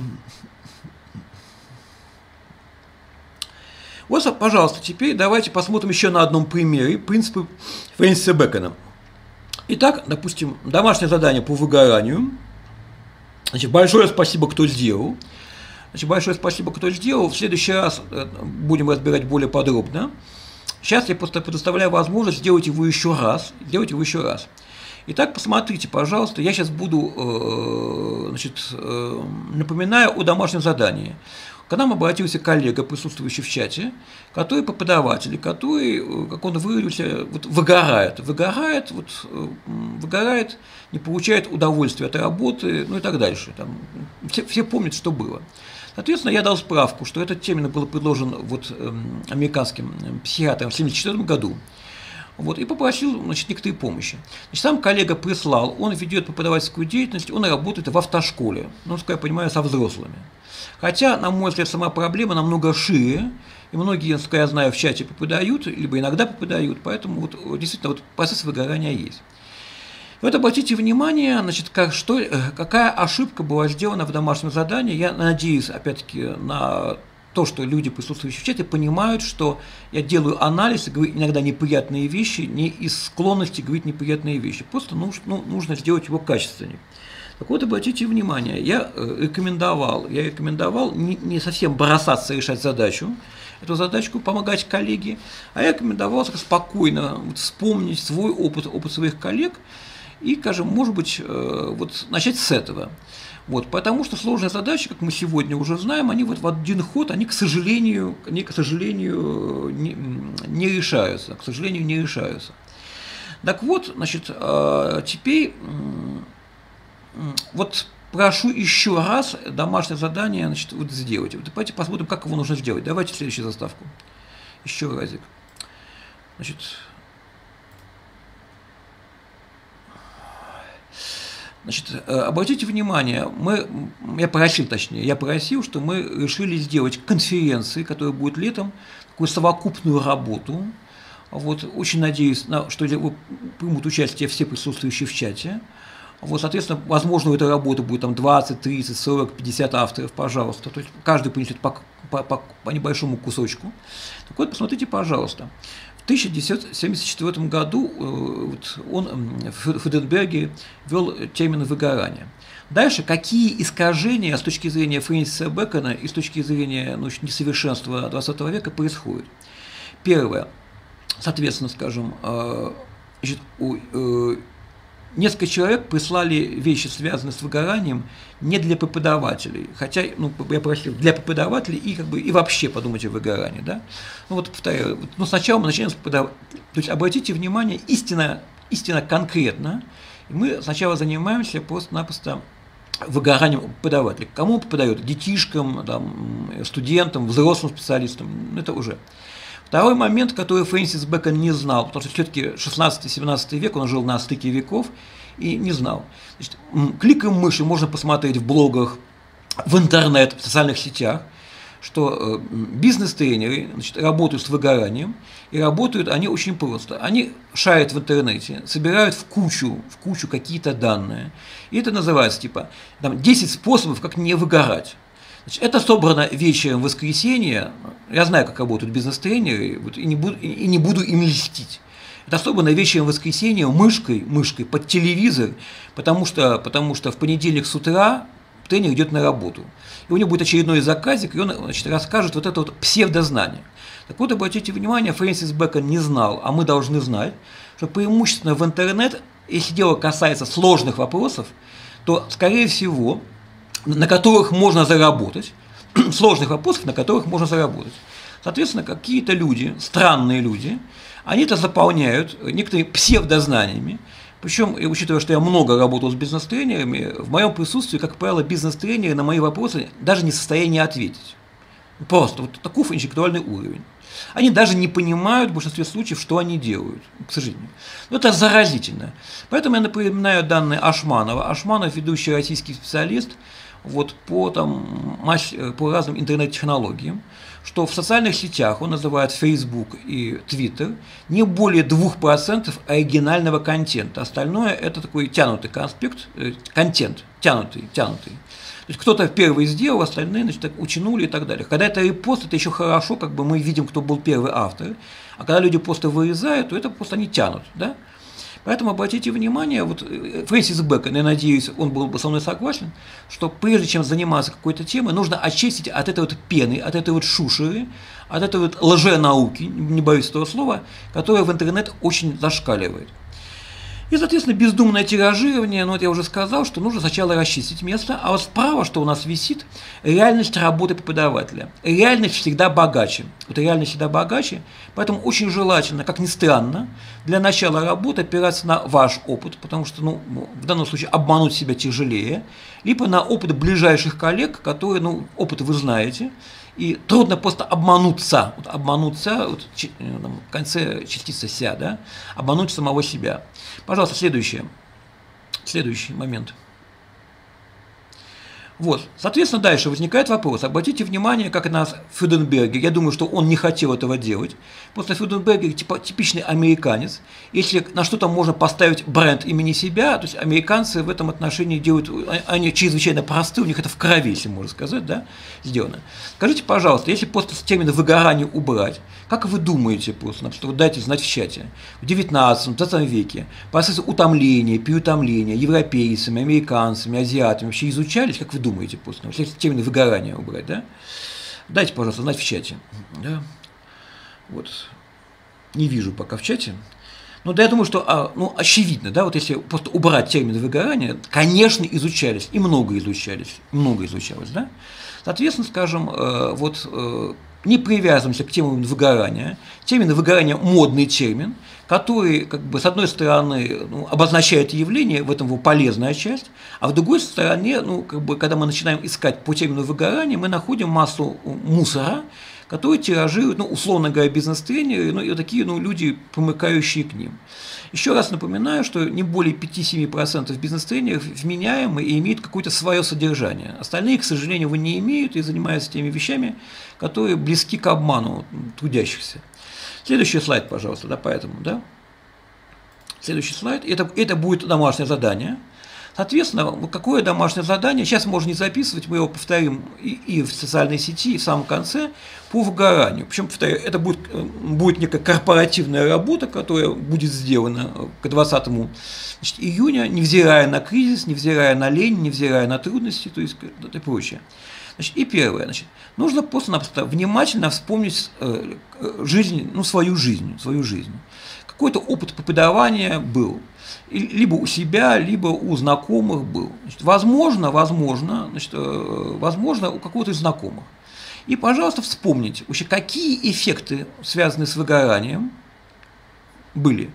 Вот, пожалуйста, теперь давайте посмотрим еще на одном примере принципы Фрэнсиса Бэкона. Итак, допустим, домашнее задание по выгоранию. Значит, большое спасибо, кто сделал. Значит, большое спасибо, кто сделал. В следующий раз будем разбирать более подробно. Сейчас я просто предоставляю возможность сделать его еще раз. Сделать его еще раз. Итак, посмотрите, пожалуйста, я сейчас буду, э, значит, э, напоминаю о домашнем задании. К нам обратился коллега, присутствующий в чате, который преподаватель, который, как он выразился, вот, выгорает, выгорает, вот, выгорает, не получает удовольствия от работы, ну и так дальше. Там, все, все помнят, что было. Соответственно, я дал справку, что этот термин был предложен вот, э, американским психиатром в тысяча девятьсот семьдесят четвёртом году. Вот, и попросил, значит, некоторые помощи. Значит, сам коллега прислал, он ведет преподавательскую деятельность, он работает в автошколе, ну, как я понимаю, со взрослыми. Хотя, на мой взгляд, сама проблема намного шире, и многие, насколько я знаю, в чате преподают, либо иногда преподают, поэтому вот, действительно вот, процесс выгорания есть. И вот обратите внимание, значит, как, что, какая ошибка была сделана в домашнем задании. Я надеюсь, опять-таки, на то, что люди, присутствующие в чате, понимают, что я делаю анализ и говорю иногда неприятные вещи, не из склонности говорить неприятные вещи. Просто нужно, ну, нужно сделать его качественнее. Так вот, обратите внимание, я рекомендовал, я рекомендовал не, не совсем бросаться решать задачу, эту задачку помогать коллеге, а я рекомендовал спокойно вот, вспомнить свой опыт, опыт своих коллег и, скажем, может быть, вот, начать с этого. Вот, потому что сложные задачи, как мы сегодня уже знаем, они вот в один ход, они, к сожалению, они, к сожалению, не, не решаются, к сожалению, не решаются. Так вот, значит, теперь вот прошу еще раз домашнее задание, значит, вот сделать. Вот давайте посмотрим, как его нужно сделать. Давайте следующую заставку. Еще разик. Значит, Значит, обратите внимание, мы, я просил, точнее, я просил, что мы решили сделать конференции, которые будут летом, такую совокупную работу. Вот, очень надеюсь, что примут участие все присутствующие в чате. Вот, соответственно, возможно, у этой работы будет там двадцать, тридцать, сорок, пятьдесят авторов, пожалуйста. То есть каждый принесет по, по, по, по небольшому кусочку. Так вот, посмотрите, пожалуйста. В тысяча девятьсот семьдесят четвёртом году вот, он в Фриденберге ввел термин выгорания. Дальше, какие искажения с точки зрения Фрэнсиса Бэкона и с точки зрения ну, несовершенства двадцатого века происходят? Первое. Соответственно, скажем, значит, у, несколько человек прислали вещи, связанные с выгоранием, не для преподавателей, хотя, ну, я просил, для преподавателей и, как бы, и вообще подумать о выгорании. Да? Ну, вот, повторяю, ну, сначала мы начинаем с преподавателей. То есть, обратите внимание, истинно, истинно конкретно, мы сначала занимаемся просто-напросто выгоранием преподавателей. Кому преподает? Детишкам, там, студентам, взрослым специалистам, это уже. Второй момент, который Фрэнсис Бэкон не знал, потому что все-таки шестнадцатый-семнадцатый век, он жил на стыке веков и не знал. Значит, кликом мыши можно посмотреть в блогах, в интернет, в социальных сетях, что бизнес-тренеры, значит, работают с выгоранием, и работают они очень просто. Они шарят в интернете, собирают в кучу, в кучу какие-то данные, и это называется типа там, десять способов, как не выгорать. Значит, это собрано вечером в воскресенье, я знаю, как работают бизнес-тренеры, вот, и, не буду, и не буду им льстить. Это собрано вечером в воскресенье мышкой, мышкой под телевизор, потому что, потому что в понедельник с утра тренер идет на работу. И у него будет очередной заказик, и он, значит, расскажет вот это вот псевдознание. Так вот, обратите внимание, Фрэнсис Бэкон не знал, а мы должны знать, что преимущественно в интернет, если дело касается сложных вопросов, то, скорее всего, на которых можно заработать, сложных вопросов, на которых можно заработать. Соответственно, какие-то люди, странные люди, они это заполняют некоторыми псевдознаниями. Причем, учитывая, что я много работал с бизнес-тренерами, в моем присутствии, как правило, бизнес-тренеры на мои вопросы даже не в состоянии ответить. Просто вот такой интеллектуальный уровень. Они даже не понимают в большинстве случаев, что они делают, к сожалению. Но это заразительно. Поэтому я напоминаю данные Ашманова. Ашманов – ведущий российский специалист вот, по, там, по разным интернет-технологиям, что в социальных сетях, он называет Facebook и Twitter, не более двух процентов оригинального контента. Остальное – это такой тянутый конспект, контент, тянутый, тянутый. То есть кто-то первый сделал, остальные, значит, утянули и так далее. Когда это репост, это еще хорошо, как бы мы видим, кто был первый автор. А когда люди просто вырезают, то это просто они тянут. Да? Поэтому обратите внимание, вот Фрэнсис Бэкон, я надеюсь, он был бы со мной согласен, что прежде чем заниматься какой-то темой, нужно очистить от этой вот пены, от этой вот шушеры, от этой вот лженауки, не боюсь этого слова, которая в интернет очень зашкаливает. И, соответственно, бездумное тиражирование, ну, вот я уже сказал, что нужно сначала расчистить место, а вот справа, что у нас висит, реальность работы преподавателя. Реальность всегда богаче. Вот реальность всегда богаче, поэтому очень желательно, как ни странно, для начала работы опираться на ваш опыт, потому что, ну, в данном случае обмануть себя тяжелее, либо на опыт ближайших коллег, которые, ну, опыт вы знаете, и трудно просто обмануться, вот обмануться, вот, в конце частица «ся», да, обмануть самого себя. Пожалуйста, следующее. Следующий момент. Вот, соответственно, дальше возникает вопрос. Обратите внимание, как на Фриденберге. Я думаю, что он не хотел этого делать. Просто Фриденбергер типа, типичный американец. Если на что-то можно поставить бренд имени себя, то есть американцы в этом отношении делают, они чрезвычайно просты, у них это в крови, если можно сказать, да, сделано. Скажите, пожалуйста, если просто термин выгорания убрать, как вы думаете, просто, вот дайте знать в чате, в девятнадцатом, двадцатом веке процессы утомления, переутомления европейцами, американцами, азиатами вообще изучались, как вы думаете, просто, если термин выгорания убрать, да? Дайте, пожалуйста, знать в чате. Да? Вот. Не вижу пока в чате. Но да, я думаю, что ну, очевидно, да, вот если просто убрать термин выгорания, конечно, изучались, и много изучались, много изучалось, да? Соответственно, скажем, вот не привязываемся к термину выгорания. Термин выгорания – модный термин, который, как бы, с одной стороны, ну, обозначает явление, в этом его полезная часть, а в другой стороне, ну, как бы, когда мы начинаем искать по термину выгорания, мы находим массу мусора, которые тиражируют, ну, условно говоря, бизнес-тренеры, ну, и такие, ну, люди, помыкающие к ним. Еще раз напоминаю, что не более пяти-семи процентов бизнес-тренеров вменяемы и имеют какое-то свое содержание. Остальные, к сожалению, его не имеют и занимаются теми вещами, которые близки к обману трудящихся. Следующий слайд, пожалуйста, да, поэтому, да. Следующий слайд. Это, это будет домашнее задание. Соответственно, какое домашнее задание, сейчас можно не записывать, мы его повторим и, и в социальной сети, и в самом конце, по выгоранию. Причем, повторяю, это будет, будет некая корпоративная работа, которая будет сделана к двадцатому июня, невзирая на кризис, невзирая на лень, невзирая на трудности, то есть и прочее. Значит, и первое, значит, нужно просто-напросто внимательно вспомнить э, жизнь, ну, свою жизнь, свою жизнь. Какой-то опыт преподавания был, либо у себя, либо у знакомых был. Значит, возможно, возможно, значит, э, возможно, у какого-то из знакомых. И, пожалуйста, вспомните, вообще, какие эффекты, связанные с выгоранием, были.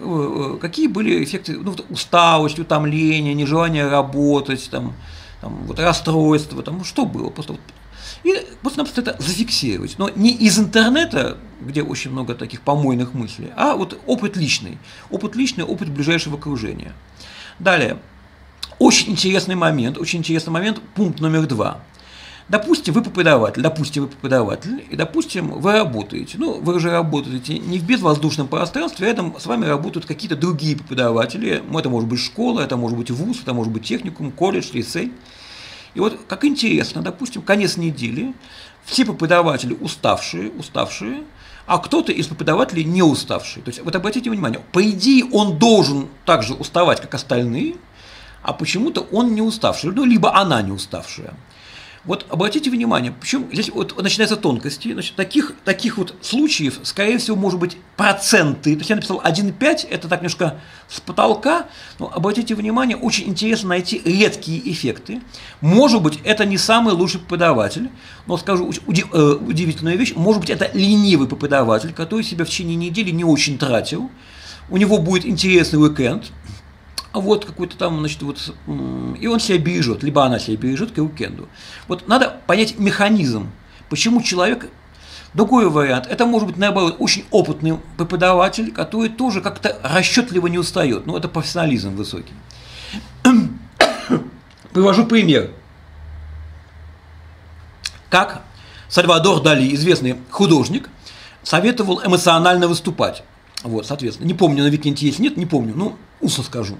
Какие были эффекты, ну, усталость, утомление, нежелание работать, там, там, вот, расстройство, там, что было, просто вот. И просто-напросто это зафиксировать. Но не из интернета, где очень много таких помойных мыслей, а вот опыт личный. Опыт личный, опыт ближайшего окружения. Далее. Очень интересный момент, очень интересный момент, пункт номер два. Допустим, вы преподаватель, допустим, вы преподаватель, и, допустим, вы работаете. Ну, вы же работаете не в безвоздушном пространстве, рядом с вами работают какие-то другие преподаватели. Это может быть школа, это может быть вуз, это может быть техникум, колледж, лицей. И вот, как интересно, допустим, конец недели, все преподаватели уставшие, уставшие, а кто-то из преподавателей не уставший. То есть, вот обратите внимание, по идее, он должен так же уставать, как остальные, а почему-то он не уставший, ну, либо она не уставшая. Вот обратите внимание, причем здесь вот начинаются тонкости, значит, таких, таких вот случаев, скорее всего, может быть, проценты, то есть я написал один и пять, это так немножко с потолка, но обратите внимание, очень интересно найти редкие эффекты. Может быть, это не самый лучший преподаватель, но скажу уди- э, удивительную вещь, может быть, это ленивый преподаватель, который себя в течение недели не очень тратил, у него будет интересный уикенд, вот какой-то там, значит, вот, и он себя бережет, либо она себя бережет к уикенду. Вот надо понять механизм, почему человек. Другой вариант, это может быть, наоборот, очень опытный преподаватель, который тоже как-то расчетливо не устает, ну, это профессионализм высокий. Привожу пример. Как Сальвадор Дали, известный художник, советовал эмоционально выступать. Вот, соответственно, не помню, на Викинте есть, нет, не помню, ну, устно скажу.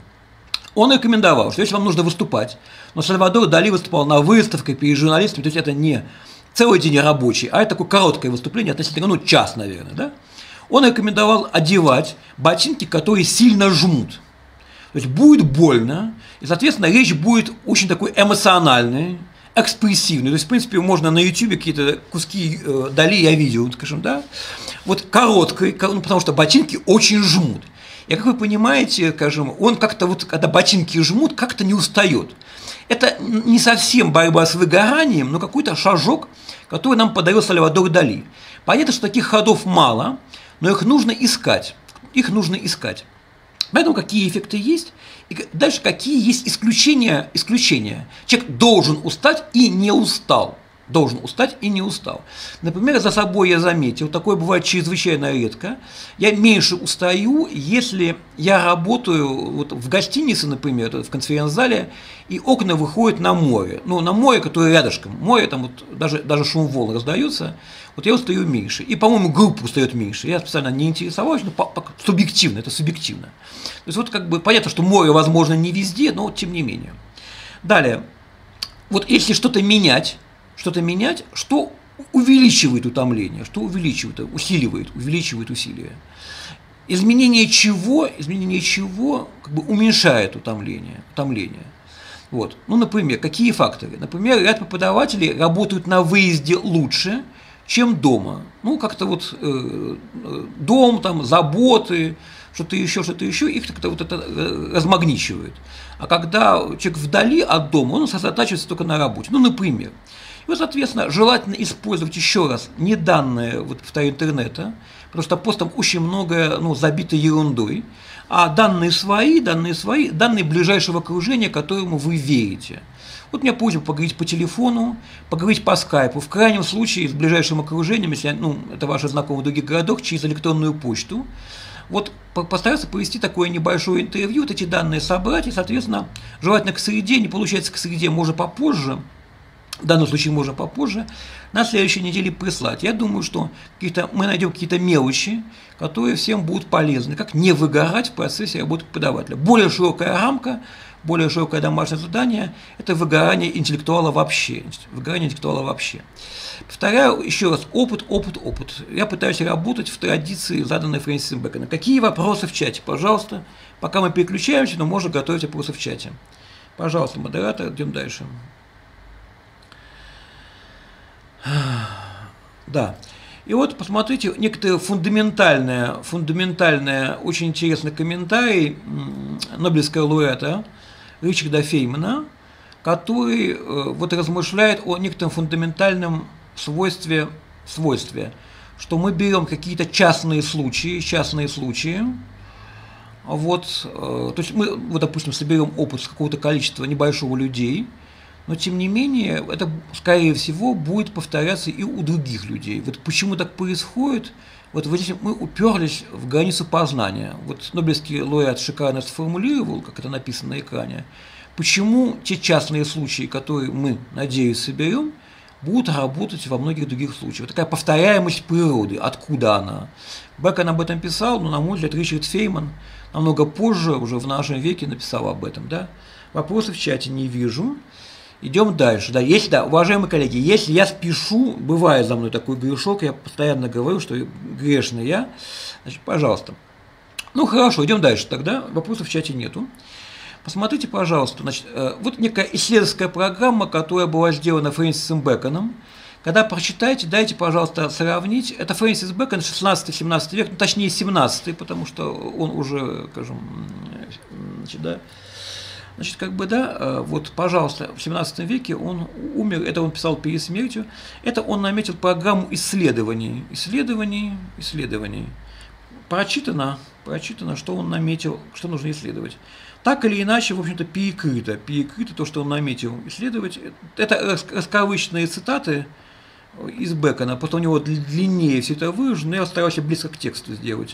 Он рекомендовал, что если вам нужно выступать, но Сальвадор Дали выступал на выставках перед журналистами, то есть это не целый день рабочий, а это такое короткое выступление, относительно, ну, час, наверное, да? Он рекомендовал одевать ботинки, которые сильно жмут. То есть будет больно, и, соответственно, речь будет очень такой эмоциональной, экспрессивной. То есть, в принципе, можно на ютубе какие-то куски э, Дали я видел, скажем, да? Вот короткой, ну, потому что ботинки очень жмут. И, как вы понимаете, скажем, он как-то вот, когда ботинки жмут, как-то не устает. Это не совсем борьба с выгоранием, но какой-то шажок, который нам подарил Сальвадор Дали. Понятно, что таких ходов мало, но их нужно искать. Их нужно искать. Поэтому какие эффекты есть, и дальше какие есть исключения. исключения. Человек должен устать и не устал. Должен устать и не устал. Например, за собой я заметил, такое бывает чрезвычайно редко. Я меньше устаю, если я работаю вот в гостинице, например, в конференц-зале, и окна выходят на море. Ну, на море, которое рядышком. Море, там вот даже, даже шум волн раздается. Вот я устаю меньше. И, по-моему, группа устает меньше. Я специально не интересовался, но по, по, субъективно, это субъективно. То есть вот как бы понятно, что море, возможно, не везде, но тем не менее. Далее. Вот если что-то менять, что-то менять, что увеличивает утомление, что увеличивает, усиливает, увеличивает усилие. Изменение чего, изменение чего как бы уменьшает утомление, утомление. Вот. Ну, например, какие факторы? Например, ряд преподавателей работают на выезде лучше, чем дома. Ну, как-то вот э, дом, там, заботы, что-то еще, что-то еще, их как-то вот это размагничивает. А когда человек вдали от дома, он сосредотачивается только на работе. Ну, например. И, соответственно, желательно использовать еще раз не данные вот, интернета, потому что постом очень многое ну, забито ерундой, а данные свои, данные свои, данные ближайшего окружения, которому вы верите. Вот мне просьба поговорить по телефону, поговорить по скайпу, в крайнем случае с ближайшим окружением, если ну, это ваши знакомые в других городах, через электронную почту. Вот постараться провести такое небольшое интервью, вот эти данные собрать, и, соответственно, желательно к среде, не получается к среде, можно попозже, в данном случае можно попозже, на следующей неделе прислать. Я думаю, что мы найдем какие-то мелочи, которые всем будут полезны, как не выгорать в процессе работы преподавателя. Более широкая рамка, более широкое домашнее задание – это выгорание интеллектуала вообще. Выгорание интеллектуала вообще. Повторяю еще раз, опыт, опыт, опыт. Я пытаюсь работать в традиции, заданной Фрэнсисом Бэконом. Какие вопросы в чате? Пожалуйста. Пока мы переключаемся, но можно готовить вопросы в чате. Пожалуйста, модератор, идем дальше. Да. И вот посмотрите некоторые фундаментальные, фундаментальные, очень интересный комментарий Нобелевского лауреата Ричарда Феймана, который вот размышляет о некотором фундаментальном свойстве, свойстве, что мы берем какие-то частные случаи, частные случаи, вот, то есть мы, вот, допустим, соберем опыт с какого-то количества небольшого людей, но тем не менее это, скорее всего, будет повторяться и у других людей. Вот почему так происходит? Вот, вот здесь мы уперлись в границу познания. Вот Нобелевский лауреат шикарно сформулировал, как это написано на экране, почему те частные случаи, которые мы, надеюсь, соберем, будут работать во многих других случаях. Вот такая повторяемость природы, откуда она? Бэкон об этом писал, но, на мой взгляд, Ричард Фейман намного позже, уже в нашем веке, написал об этом. Да? Вопросов в чате не вижу. Идем дальше. Да, если, да, уважаемые коллеги, если я спешу, бывает за мной такой грешок, я постоянно говорю, что грешный я, значит, пожалуйста. Ну, хорошо, идем дальше тогда. Вопросов в чате нету. Посмотрите, пожалуйста, значит, вот некая исследовательская программа, которая была сделана Фрэнсисом Бэконом. Когда прочитаете, дайте, пожалуйста, сравнить. Это Фрэнсис Бэкон, шестнадцатый-семнадцатый век, ну, точнее, семнадцатый, потому что он уже, скажем, значит, да, значит, как бы, да, вот, пожалуйста, в семнадцатом веке он умер, это он писал перед смертью, это он наметил программу исследований, исследований, исследований. Прочитано, прочитано, что он наметил, что нужно исследовать. Так или иначе, в общем-то, перекрыто, перекрыто то, что он наметил исследовать. Это раскавыченные цитаты из Бэкона, потом у него длиннее все это выражено, но я старался близко к тексту сделать.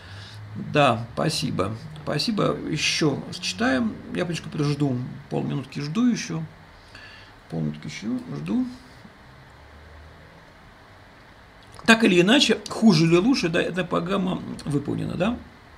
Да, спасибо. Спасибо. Еще читаем. Я почему подожду. Полминутки жду еще. Полминутки еще жду. Так или иначе, хуже или лучше, да, эта программа выполнена, да?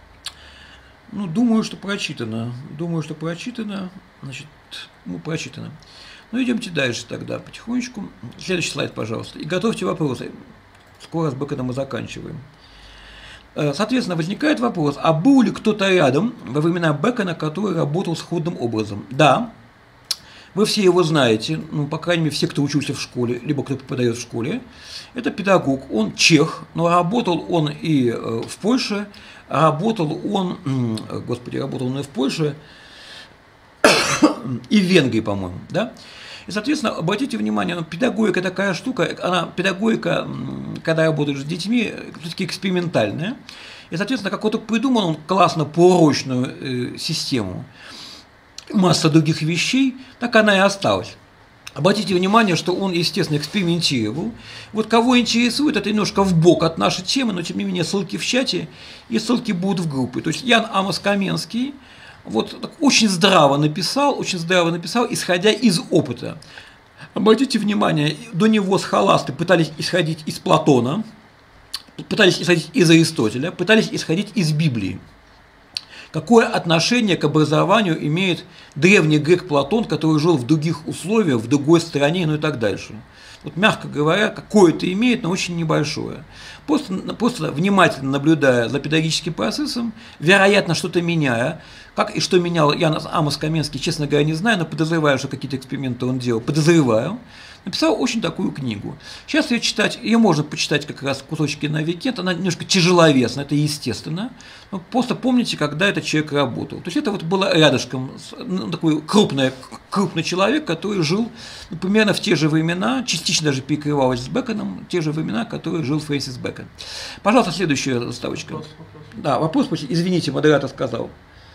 Ну, думаю, что прочитано. Думаю, что прочитано. Значит, ну, прочитано. Ну, идемте дальше тогда, потихонечку. Следующий слайд, пожалуйста. И готовьте вопросы. Скоро с Бэконом мы заканчиваем. Соответственно, возникает вопрос, а был ли кто-то рядом во времена Бэкона, который работал сходным образом? Да, вы все его знаете, ну, по крайней мере, все, кто учился в школе, либо кто преподает в школе. Это педагог, он чех, но работал он и в Польше, работал он, господи, работал он и в Польше, и в Венгрии, по-моему, да? И, соответственно, обратите внимание, педагогика такая штука, она, педагогика, когда работаешь с детьми, все-таки экспериментальная. И, соответственно, как вот придумал он классно порочную э, систему, масса других вещей, так она и осталась. Обратите внимание, что он, естественно, экспериментировал. Вот кого интересует, это немножко вбок от нашей темы, но, тем не менее, ссылки в чате и ссылки будут в группе. То есть Ян Амос Каменский вот так очень здраво написал, очень здраво написал, исходя из опыта. Обратите внимание, до него схоласты пытались исходить из Платона, пытались исходить из Аристотеля, пытались исходить из Библии. Какое отношение к образованию имеет древний грек Платон, который жил в других условиях, в другой стране, ну и так дальше? Вот, мягко говоря, какое-то имеет, но очень небольшое. Просто, просто внимательно наблюдая за педагогическим процессом, вероятно, что-то меняя, как и что менял Ян Амос Каменский, честно говоря, не знаю, но подозреваю, что какие-то эксперименты он делал, подозреваю, написал очень такую книгу. Сейчас ее читать, ее можно почитать как раз кусочки на викенд, она немножко тяжеловесна, это естественно, но просто помните, когда этот человек работал. То есть это вот было рядышком, ну, такой крупный, крупный человек, который жил, ну, примерно в те же времена, частично даже перекрывалось с Бэконом, те же времена, которые жил Фрэнсис Бэкон. Пожалуйста, следующая заставочка. Вопрос, вопрос. Да, вопрос, извините, модератор сказал.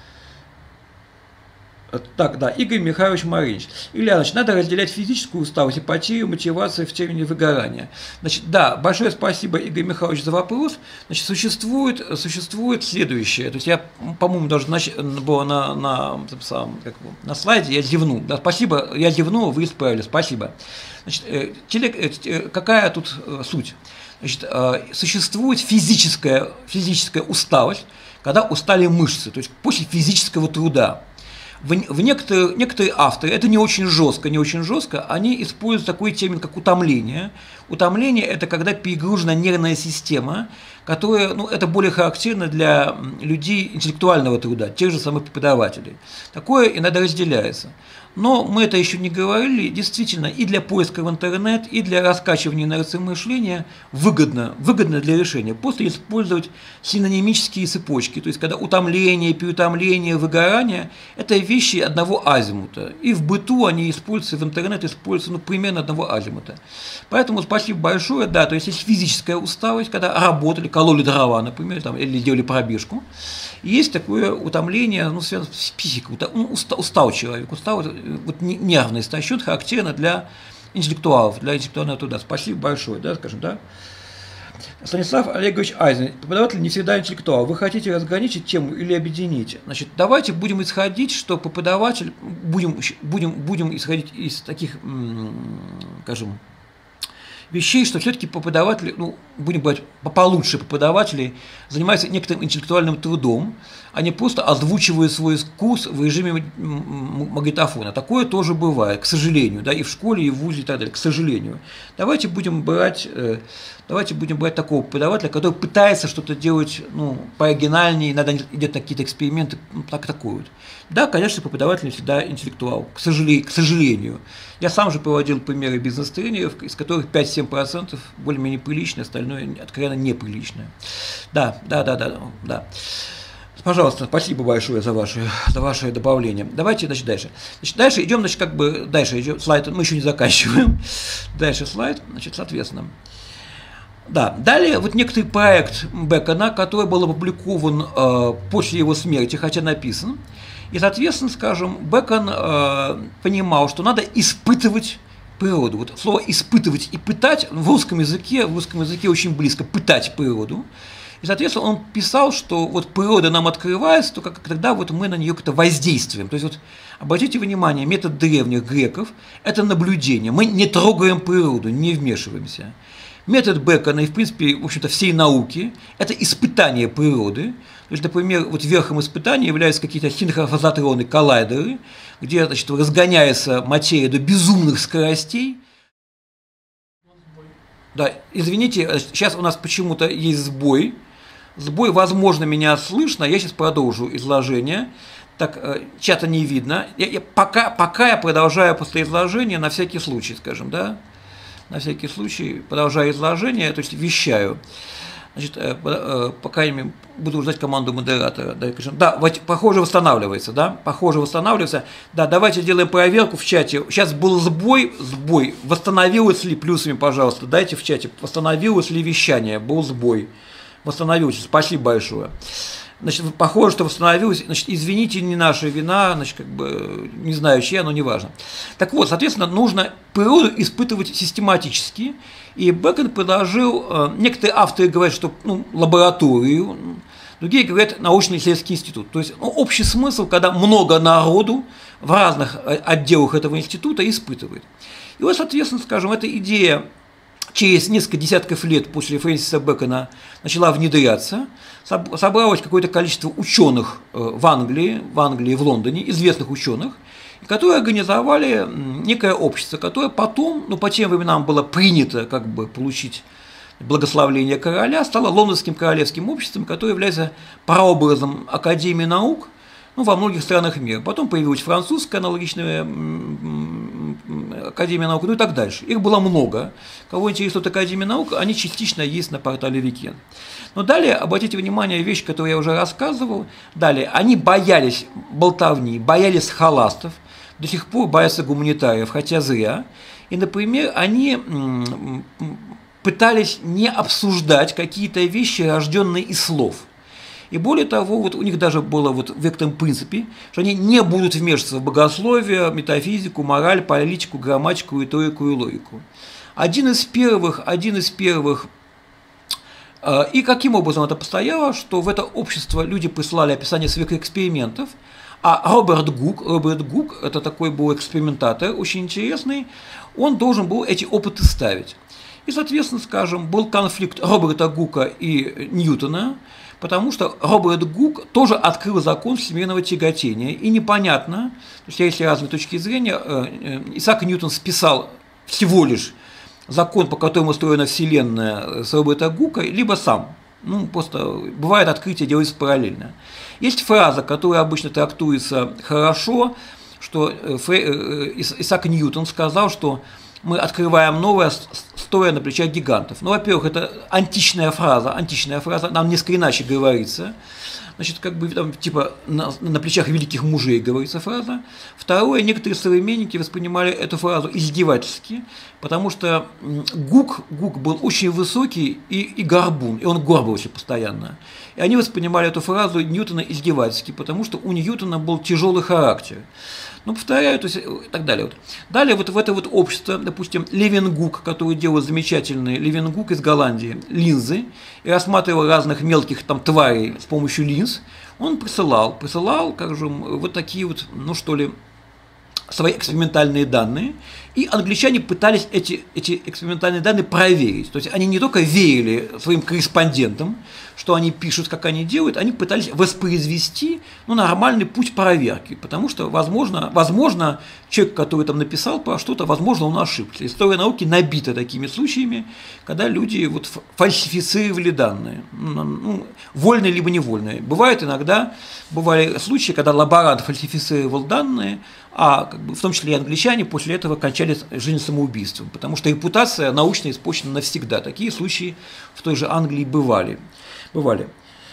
Так, да, Игорь Михайлович Маринич. Илья, значит, надо разделять физическую усталость и потерю мотивации в термине выгорания. Значит, да, большое спасибо, Игорь Михайлович, за вопрос. Значит, существует, существует следующее. То есть я, по-моему, даже нач... было на, на, как, на слайде, я зевнул. Да, спасибо, я зевнул, вы исправили, спасибо. Значит, теле... какая тут суть? Значит, существует физическая, физическая усталость, когда устали мышцы, то есть после физического труда. В, в некоторые, некоторые авторы, это не очень жестко, не очень жестко, они используют такой термин, как утомление. Утомление – это когда перегружена нервная система, которая, ну, это более характерно для людей интеллектуального труда, тех же самых преподавателей. Такое иногда разделяется. Но мы это еще не говорили, действительно, и для поиска в интернет, и для раскачивания инерции мышления выгодно, выгодно для решения. Просто использовать синонимические цепочки, то есть когда утомление, переутомление, выгорание – это вещи одного азимута. И в быту они используются, в интернет используются, ну, примерно одного азимута. Поэтому спасибо большое, да, то есть есть физическая усталость, когда работали, кололи дрова, например, там, или делали пробежку. Есть такое утомление, ну, связано с психикой, ну, устал, устал человек, устал, вот нервный истощен, характерно для интеллектуалов, для интеллектуального труда. Спасибо большое, да, скажем, да. Станислав Олегович Айзен, преподаватель не всегда интеллектуал. Вы хотите разграничить тему или объединить? Значит, давайте будем исходить, что преподаватель, будем, будем, будем исходить из таких, скажем, вещей, что все-таки преподаватели, ну, будем говорить, получше преподаватели, занимаются некоторым интеллектуальным трудом, они просто озвучивают свой курс в режиме магнитофона. Такое тоже бывает, к сожалению, да, и в школе, и в вузе, и так далее, к сожалению. Давайте будем брать, давайте будем брать такого преподавателя, который пытается что-то делать, ну, пооригинальнее, иногда идет на какие-то эксперименты, ну, так такое вот. Да, конечно, преподаватель не всегда интеллектуал, к сожалению, к сожалению. Я сам же приводил примеры бизнес-тренеров, из которых пять-семь процентов более-менее приличное, остальное откровенно неприличное. Да, да, да, да, да. Пожалуйста, спасибо большое за ваше, за ваше добавление. Давайте, значит, дальше. Значит, дальше идем, значит, как бы, дальше идем, слайд, мы еще не заканчиваем. Дальше слайд, значит, соответственно. Да, далее вот некоторый проект Бэкона, который был опубликован э, после его смерти, хотя написан. И, соответственно, скажем, Бэкон э, понимал, что надо испытывать природу. Вот слово «испытывать» и «пытать» в русском языке, в русском языке очень близко «пытать природу». И, соответственно, он писал, что вот природа нам открывается, только когда вот мы на нее как-то воздействуем. То есть, вот, обратите внимание, метод древних греков – это наблюдение. Мы не трогаем природу, не вмешиваемся. Метод Бэкона и, в принципе, в общем-то, всей науки – это испытание природы. То есть, например, вот верхом испытания являются какие-то синхрофазотроны, коллайдеры, где, значит, разгоняется материя до безумных скоростей. Да, извините, сейчас у нас почему-то есть сбой. Сбой, возможно, меня слышно, я сейчас продолжу изложение. Так, чата не видно. Я, я, пока, пока я продолжаю после изложения, на всякий случай, скажем, да, на всякий случай продолжаю изложение, то есть вещаю. Значит, пока я буду ждать команду модератора. Да, да, похоже, восстанавливается, да, похоже, восстанавливается. Да, давайте сделаем проверку в чате. Сейчас был сбой, сбой. Восстановилось ли, плюсами, пожалуйста, дайте в чате, восстановилось ли вещание, был сбой. Восстановилось, спасибо большое. Значит, похоже, что восстановилось. Значит, извините, не наша вина, значит, как бы, не знаю, чья, но неважно. Так вот, соответственно, нужно природу испытывать систематически. И Бэкон предложил, некоторые авторы говорят, что, ну, лабораторию, другие говорят научно-исследовательский институт. То есть, ну, общий смысл, когда много народу в разных отделах этого института испытывает. И вот, соответственно, скажем, эта идея через несколько десятков лет после Фрэнсиса Бэкона начала внедряться, собралось какое-то количество ученых в Англии, в Англии, в Лондоне, известных ученых, которые организовали некое общество, которое потом, ну, по тем временам было принято как бы получить благословение короля, стало Лондонским королевским обществом, которое является прообразом Академии наук, ну, во многих странах мира. Потом появилась французская аналогичная Академия наук, ну и так дальше. Их было много. Кого интересует Академия наук, они частично есть на портале Викен. Но далее, обратите внимание, вещь, которую я уже рассказывал, далее, они боялись болтовни, боялись схоластов, до сих пор боятся гуманитариев, хотя зря. И, например, они пытались не обсуждать какие-то вещи, рожденные из слов. И более того, вот у них даже было вот в этом принципе, что они не будут вмешиваться в богословие, метафизику, мораль, политику, грамматику, риторику и логику. Один из первых, один из первых, э, и каким образом это постояло, что в это общество люди прислали описание своих экспериментов, а Роберт Гук, Роберт Гук, это такой был экспериментатор, очень интересный, он должен был эти опыты ставить. И, соответственно, скажем, был конфликт Роберта Гука и Ньютона, потому что Роберт Гук тоже открыл закон всемирного тяготения, и непонятно, то есть есть разные точки зрения, Исаак Ньютон списал всего лишь закон, по которому устроена Вселенная, с Роберта Гука, либо сам. Ну, просто бывает открытие делается параллельно. Есть фраза, которая обычно трактуется хорошо, что Исаак Ньютон сказал, что мы открываем новое, стоя на плечах гигантов. Ну, во-первых, это античная фраза, античная фраза, нам несколько иначе говорится. Значит, как бы там, типа на, на плечах великих мужей говорится фраза. Второе, некоторые современники воспринимали эту фразу издевательски, потому что Гук, Гук был очень высокий и, и горбун, и он горбился постоянно. И они воспринимали эту фразу Ньютона издевательски, потому что у Ньютона был тяжелый характер. Ну, повторяю, то есть, и так далее. Вот. Далее вот в это вот общество, допустим, Левенгук, который делал замечательные, Левенгук из Голландии, линзы, и рассматривал разных мелких там тварей с помощью линз, он присылал, присылал, как же, вот такие вот, ну что ли, свои экспериментальные данные, и англичане пытались эти, эти экспериментальные данные проверить. То есть они не только верили своим корреспондентам, что они пишут, как они делают, они пытались воспроизвести ну, нормальный путь проверки, потому что, возможно, возможно, человек, который там написал про что-то, возможно, он ошибся. История науки набита такими случаями, когда люди вот фальсифицировали данные, ну, вольные либо невольные. Бывает иногда, бывали случаи, когда лаборант фальсифицировал данные, а как бы, в том числе и англичане после этого кончали жизнь самоубийством, потому что репутация научная испорчена навсегда. Такие случаи в той же Англии бывали. бывали.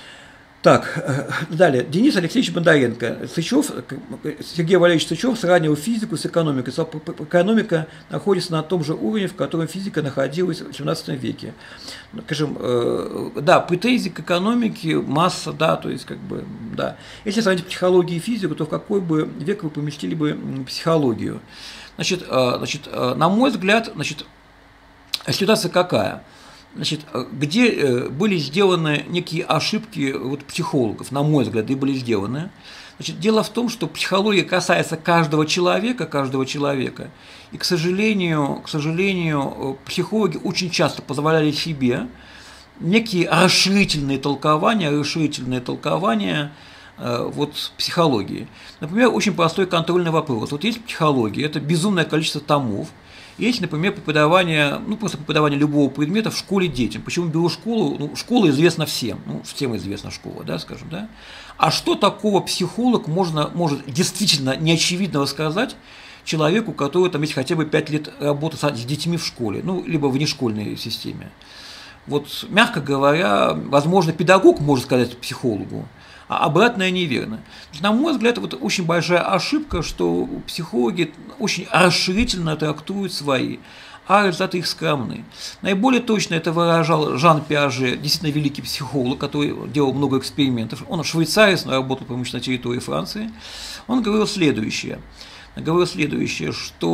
Так, далее. Денис Алексеевич Бондаренко. Сычев, Сергей Валерьевич Сычев сравнивал физику с экономикой. Экономика находится на том же уровне, в котором физика находилась в семнадцатом веке. Скажем, да, претензий к экономике масса, да, то есть как бы, да. Если сравнить психологию и физику, то в какой бы век вы поместили бы психологию? Значит, значит, на мой взгляд, значит, ситуация какая? Значит, где были сделаны некие ошибки вот, психологов, на мой взгляд, и были сделаны. Значит, дело в том, что психология касается каждого человека, каждого человека, и, к сожалению, к сожалению, психологи очень часто позволяли себе некие расширительные толкования, расширительные толкования э, вот, психологии. Например, очень простой контрольный вопрос. Вот есть психология, это безумное количество томов. Есть, например, преподавание, ну, просто преподавание любого предмета в школе детям. Почему беру школу? Ну, школа известна всем, ну, всем известна школа, да, скажем, да. А что такого психолог можно, может действительно неочевидного сказать человеку, который там есть хотя бы пять лет работы с детьми в школе, ну, либо в внешкольной системе? Вот, мягко говоря, возможно, педагог может сказать психологу, а обратное неверно. На мой взгляд, вот очень большая ошибка, что психологи очень расширительно трактуют свои, а результаты их скромны. Наиболее точно это выражал Жан Пиаже, действительно великий психолог, который делал много экспериментов. Он швейцарец, но работал, по-моему, на территории Франции. Он говорил следующее. Говорил следующее,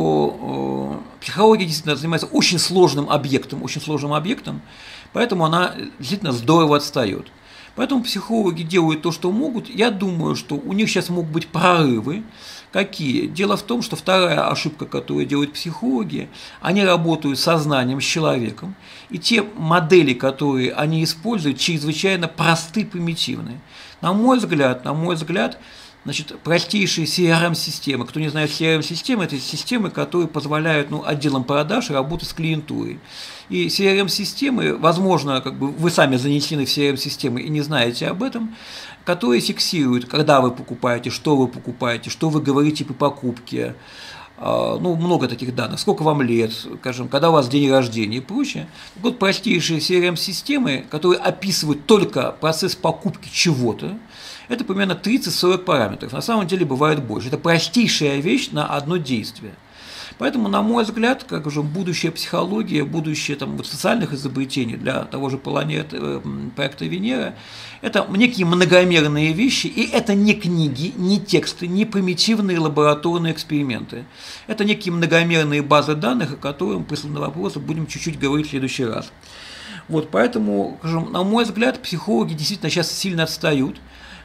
что э, психология действительно занимается очень сложным объектом, очень сложным объектом, поэтому она действительно здорово отстает. Поэтому психологи делают то, что могут. Я думаю, что у них сейчас могут быть прорывы. Какие? Дело в том, что вторая ошибка, которую делают психологи, они работают с сознанием, с человеком. И те модели, которые они используют, чрезвычайно просты, примитивны. На мой взгляд, на мой взгляд, значит, простейшие си ар эм-системы. Кто не знает, си ар эм-системы – это системы, которые позволяют ну, отделам продаж работать с клиентурой. И си ар эм-системы, возможно, как бы вы сами занесены в си ар эм-системы и не знаете об этом, которые фиксируют, когда вы покупаете, что вы покупаете, что вы говорите при покупке, ну, много таких данных, сколько вам лет, скажем, когда у вас день рождения и прочее. Вот простейшие си ар эм-системы, которые описывают только процесс покупки чего-то, это примерно тридцать-сорок параметров. На самом деле бывает больше. Это простейшая вещь на одно действие. Поэтому, на мой взгляд, как уже будущая психология, будущее там, вот, социальных изобретений для того же планеты, проекта Венера, это некие многомерные вещи, и это не книги, не тексты, не примитивные лабораторные эксперименты. Это некие многомерные базы данных, о которых при на вопросы будем чуть-чуть говорить в следующий раз. Вот, поэтому, скажем, на мой взгляд, психологи действительно сейчас сильно отстают.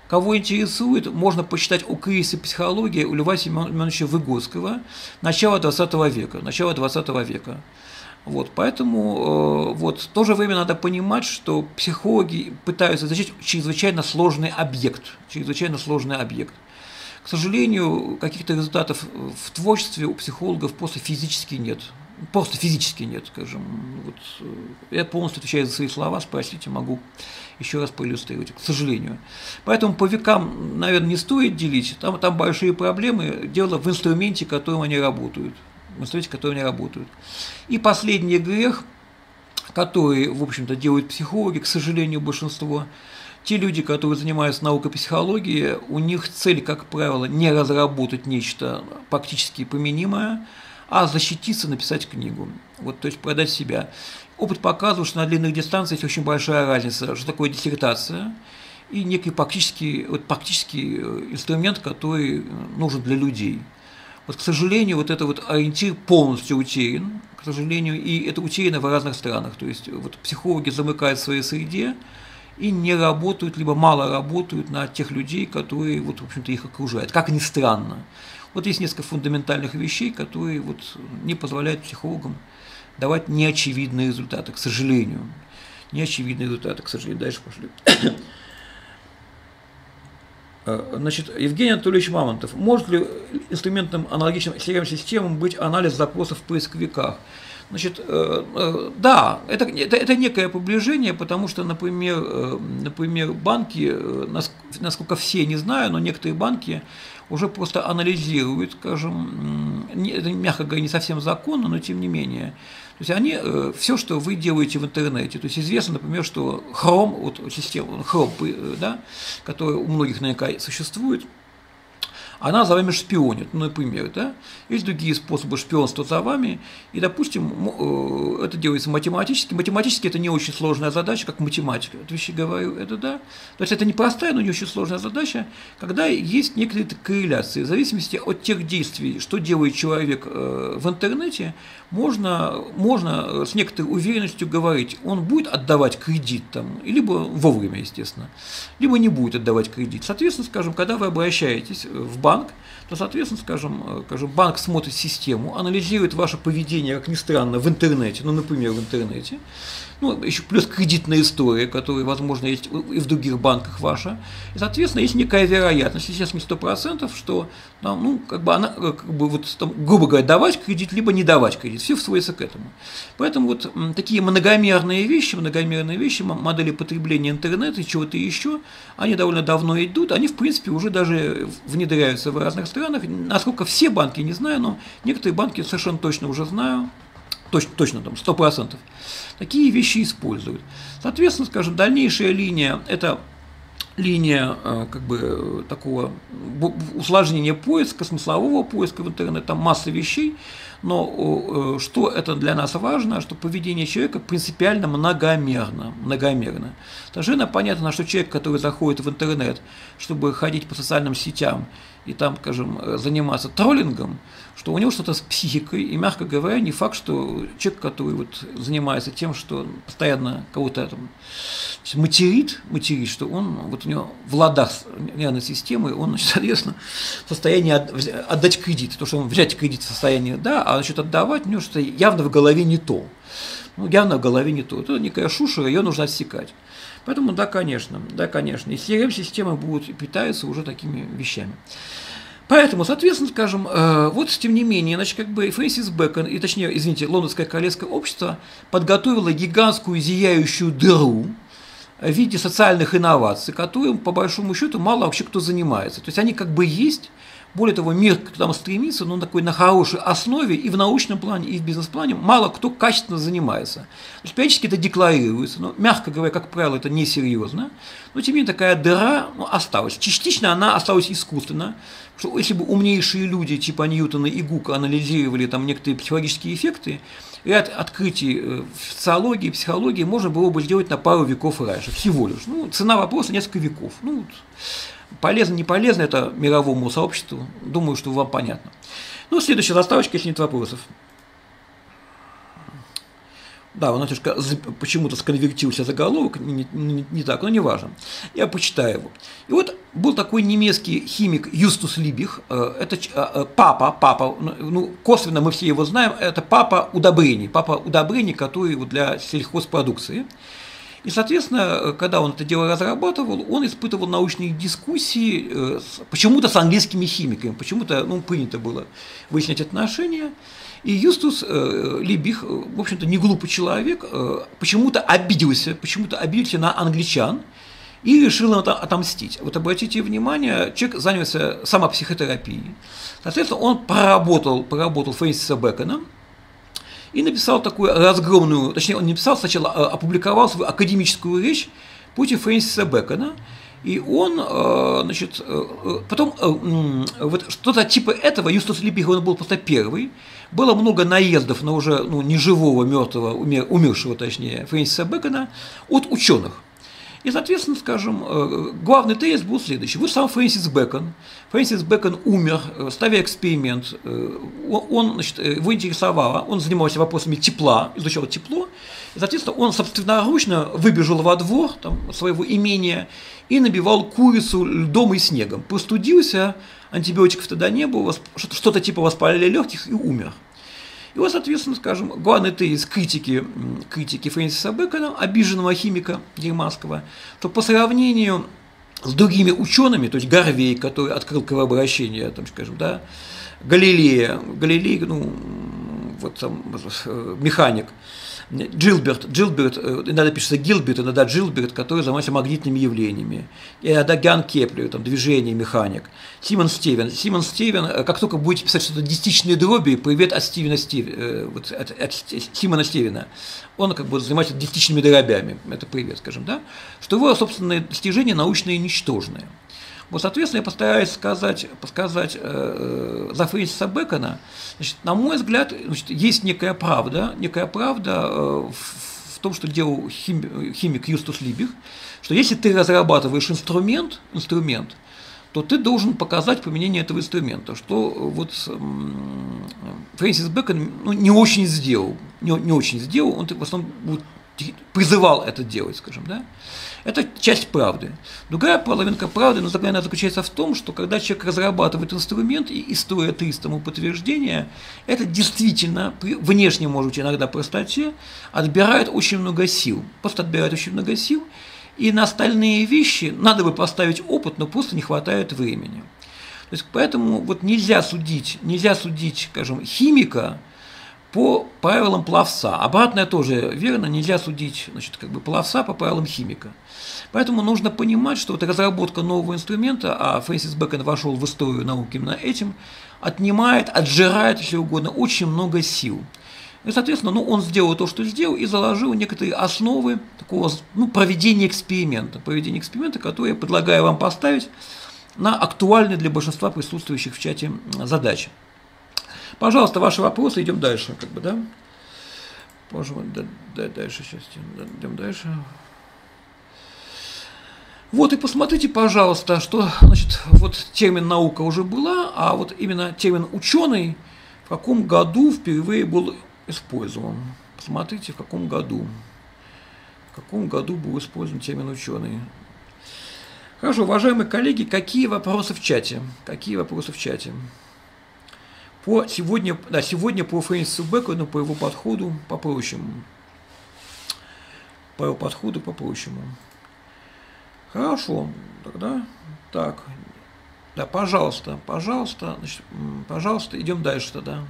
Кого интересует, можно почитать о кризисе психологии у Льва Семеновича Выгодского начала двадцатого века. Начала двадцатого века. Вот, поэтому э, вот, в то же время надо понимать, что психологи пытаются изучить чрезвычайно сложный объект. Чрезвычайно сложный объект. К сожалению, каких-то результатов в творчестве у психологов просто физически нет. Просто физически нет, скажем. Вот, я полностью отвечаю за свои слова, спросите, могу еще раз проиллюстрировать, к сожалению. Поэтому по векам, наверное, не стоит делить, там, там большие проблемы, дело в инструменте, которым они работают. В инструменте, которым они работают. И последний грех, который, в общем-то, делают психологи, к сожалению, большинство, те люди, которые занимаются наукой психологии, у них цель, как правило, не разработать нечто практически применимое, а защититься, написать книгу, вот, то есть продать себя. Опыт показывает, что на длинных дистанциях есть очень большая разница, что такое диссертация и некий практический, вот, практический инструмент, который нужен для людей. Вот, к сожалению, вот этот вот ориентир полностью утерян, к сожалению, и это утеряно в разных странах. То есть вот, психологи замыкают в своей среде и не работают, либо мало работают на тех людей, которые, вот, в общем-то, их окружают, как ни странно. Вот есть несколько фундаментальных вещей, которые вот не позволяют психологам давать неочевидные результаты, к сожалению. Неочевидные результаты, к сожалению. Дальше пошли. Значит, Евгений Анатольевич Мамонтов. Может ли инструментом, аналогичным си эр эм-системам быть анализ запросов в поисковиках? Значит, да, это, это, это некое приближение, потому что, например, например, банки, насколько все, не знаю, но некоторые банки уже просто анализируют, скажем, это, мягко говоря, не совсем законно, но тем не менее. То есть они, все, что вы делаете в интернете, то есть известно, например, что Chrome, вот система Chrome, да, которая у многих наверняка существует, она за вами шпионит, ну, например, да, есть другие способы шпионства за вами, и, допустим, это делается математически, математически это не очень сложная задача, как математика, это вещи говорю, это да, то есть это не простая, но не очень сложная задача, когда есть некоторые корреляции, в зависимости от тех действий, что делает человек в интернете, можно, можно с некоторой уверенностью говорить, он будет отдавать кредит там, либо вовремя, естественно, либо не будет отдавать кредит. Соответственно, скажем, когда вы обращаетесь в банк, то, соответственно, скажем, скажем, банк смотрит систему, анализирует ваше поведение, как ни странно, в интернете, ну, например, в интернете, ну, еще плюс кредитная история, которая, возможно, есть и в других банках ваша, и, соответственно, есть некая вероятность, естественно, не сто процентов, что, ну, как бы она, как бы, вот, там, грубо говоря, давать кредит, либо не давать кредит, все сводится к этому. Поэтому вот такие многомерные вещи, многомерные вещи, модели потребления интернета и чего-то еще, они довольно давно идут, они, в принципе, уже даже внедряются в разных странах, насколько все банки, не знаю, но некоторые банки совершенно точно уже знаю, точно, точно там, сто процентов, такие вещи используют. Соответственно, скажем, дальнейшая линия – это линия как бы такого усложнения поиска, смыслового поиска в интернете, там масса вещей, но что это для нас важно, что поведение человека принципиально многомерно, многомерно. Совершенно понятно, что человек, который заходит в интернет, чтобы ходить по социальным сетям и там, скажем, заниматься троллингом, что у него что-то с психикой, и, мягко говоря, не факт, что человек, который вот занимается тем, что постоянно кого-то там материт, материт, что он, вот у него в ладах нервной системы, он, значит, соответственно, в состоянии отдать кредит, то, что он взять кредит в состоянии, да, а, значит, отдавать, у него что-то явно в голове не то, ну, явно в голове не то, это некая шушера, ее нужно отсекать. Поэтому, да, конечно, да, конечно, и си эр эм-системы будут питаться уже такими вещами. Поэтому, соответственно, скажем, вот, тем не менее, значит, как бы Фрэнсис Бэкон, и точнее, извините, Лондонское королевское общество подготовило гигантскую зияющую дыру в виде социальных инноваций, которым, по большому счету, мало вообще кто занимается. То есть они как бы есть, более того, мир к этому стремится, но такой на хорошей основе и в научном плане, и в бизнес-плане мало кто качественно занимается. То есть периодически это декларируется, но, мягко говоря, как правило, это несерьезно, но тем не менее такая дыра, ну, осталась. Частично она осталась искусственно, что если бы умнейшие люди типа Ньютона и Гука анализировали там некоторые психологические эффекты, ряд открытий в социологии, психологии можно было бы сделать на пару веков раньше, всего лишь. Ну, цена вопроса несколько веков. Ну, полезно, не полезно это мировому сообществу, думаю, что вам понятно. Ну, следующая заставочка, если нет вопросов. Да, он немножко почему-то сконвертился заголовок, не, не, не так, но не важно. Я почитаю его. И вот был такой немецкий химик Юстус Либих, это папа, папа, ну, косвенно мы все его знаем, это папа удобрений, папа удобрений, который для сельхозпродукции. И, соответственно, когда он это дело разрабатывал, он испытывал научные дискуссии почему-то с английскими химиками, почему-то ну, принято было выяснять отношения. И Юстус Либих, в общем-то, не глупый человек, почему-то обиделся, почему-то обиделся на англичан, и решил им отомстить. Вот обратите внимание, человек занялся самопсихотерапией. Соответственно, он поработал, поработал Фрэнсиса Бэкона и написал такую разгромную, точнее, он не написал, сначала опубликовал свою академическую речь против Фрэнсиса Бэкона. И он, значит, потом вот что-то типа этого, Юстус Либих, он был просто первый. Было много наездов на уже ну, неживого, мертвого, умершего, точнее, Фрэнсиса Бэкона от ученых. И, соответственно, скажем, главный тезис был следующий. Вот сам Фрэнсис Бэкон. Фрэнсис Бэкон умер, ставя эксперимент. Он, значит, его интересовало, он занимался вопросами тепла, изучал тепло. И, соответственно, он собственноручно выбежал во двор там, своего имения и набивал курицу льдом и снегом. Простудился, антибиотиков тогда не было, что-то типа воспаления легких и умер. И вот, соответственно, скажем, главный тезис критики, критики Фрэнсиса Бэкона, обиженного химика германского, что по сравнению с другими учеными, то есть Гарвей, который открыл кровообращение, там, скажем, да, Галилея, Галилей, ну, вот там, механик, Джилберт, Джилберт, иногда пишется Гилберт, иногда Джилберт, который занимается магнитными явлениями, и иногда Гиоанн Кеплер, там, движение, механик, Симон Стивен. Симон Стивен, как только будете писать что-то десятичные дроби, привет от Стивена Стив, вот, от, от Симона Стивена, он как бы занимается десятичными дробями, это привет, скажем, да, что его собственные достижения научные ничтожные. Вот, соответственно, я постараюсь сказать, сказать э, за Фрэнсиса Бэкона. Значит, на мой взгляд, значит, есть некая правда, некая правда э, в, в том, что делал хим, химик Юстус Либих, что если ты разрабатываешь инструмент, инструмент, то ты должен показать применение этого инструмента, что вот э, Фрэнсис Бэкон ну, не очень сделал, не, не очень сделал, он в основном вот, призывал это делать, скажем, да. Это часть правды. Другая половинка правды, но она заключается в том, что когда человек разрабатывает инструмент, и история триста тому подтверждения, это действительно при внешней, может быть, иногда простоте отбирает очень много сил. Просто отбирает очень много сил, и на остальные вещи надо бы поставить опыт, но просто не хватает времени. То есть, поэтому вот нельзя судить, нельзя судить, скажем, химика по правилам пловца. Обратное тоже верно, нельзя судить значит, как бы пловца по правилам химика. Поэтому нужно понимать, что вот разработка нового инструмента, а Фрэнсис Бэкон вошел в историю науки именно этим, отнимает, отжирает, если угодно, очень много сил. И, соответственно, ну, он сделал то, что сделал, и заложил некоторые основы такого ну, проведения эксперимента. Проведения эксперимента, который я предлагаю вам поставить на актуальные для большинства присутствующих в чате задачи. Пожалуйста, ваши вопросы, идем дальше, как бы, да? Пожалуйста, да, да, дальше, сейчас, идем дальше. Вот и посмотрите, пожалуйста, что, значит, вот термин наука уже была, а вот именно термин ученый в каком году впервые был использован. Посмотрите, в каком году. В каком году был использован термин ученый. Хорошо, уважаемые коллеги, какие вопросы в чате? Какие вопросы в чате? По сегодня, да, сегодня по Фрэнсису Бэкону, по его подходу попроще. По его подходу попроще. Хорошо, тогда так. Да, пожалуйста, пожалуйста, значит, пожалуйста, идем дальше тогда.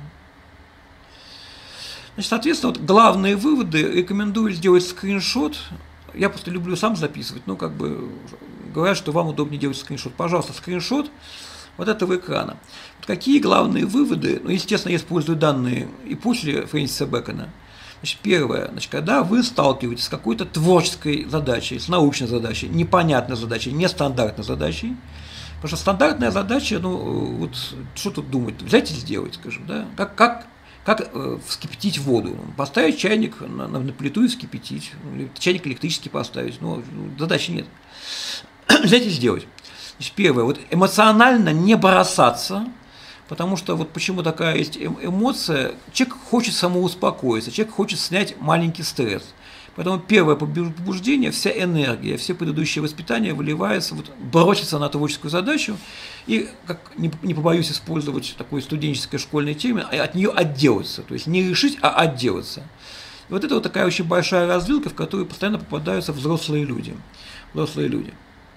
Значит, соответственно, вот главные выводы рекомендую сделать скриншот. Я просто люблю сам записывать, но как бы говорят, что вам удобнее делать скриншот. Пожалуйста, скриншот вот этого экрана. Вот какие главные выводы, ну, естественно, я использую данные и после Фрэнсиса Бэкона. Значит, первое, значит, когда вы сталкиваетесь с какой-то творческой задачей, с научной задачей, непонятной задачей, нестандартной задачей, потому что стандартная задача, ну, вот, что тут думать, взять и сделать, скажем, да, как, как, как э, вскипятить воду, поставить чайник на, на, на плиту и вскипятить, чайник электрический поставить, ну, задачи нет, взять и сделать. Значит, первое, вот эмоционально не бросаться, потому что вот почему такая есть эмоция, человек хочет самоуспокоиться, человек хочет снять маленький стресс. Поэтому первое побуждение, вся энергия, все предыдущие воспитания выливается, вот, бросится на творческую задачу и, как не, не побоюсь использовать такой студенческий школьный термин, от нее отделаться, то есть не решить, а отделаться. И вот это вот такая очень большая развилка, в которую постоянно попадаются взрослые люди. Взрослые люди.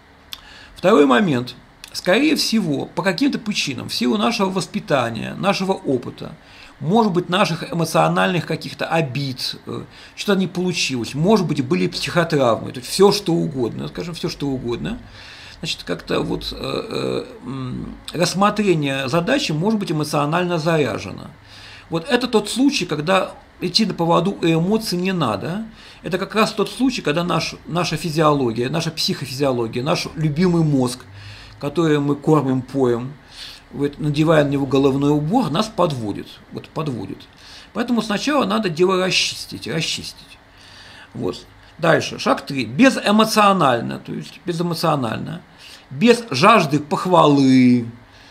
Второй момент. Скорее всего, по каким-то причинам, в силу нашего воспитания, нашего опыта, может быть, наших эмоциональных каких-то обид, что-то не получилось, может быть, были психотравмы, то есть все что угодно, скажем, все что угодно. Значит, как-то вот э, э, рассмотрение задачи может быть эмоционально заряжено. Вот это тот случай, когда идти на поводу у эмоций не надо. Это как раз тот случай, когда наш, наша физиология, наша психофизиология, наш любимый мозг, который мы кормим, поем, вот, надевая на него головной убор, нас подводит. Вот, подводит. Поэтому сначала надо дело расчистить, расчистить. Вот. Дальше, шаг три. Безэмоционально, то есть безэмоционально, без жажды похвалы,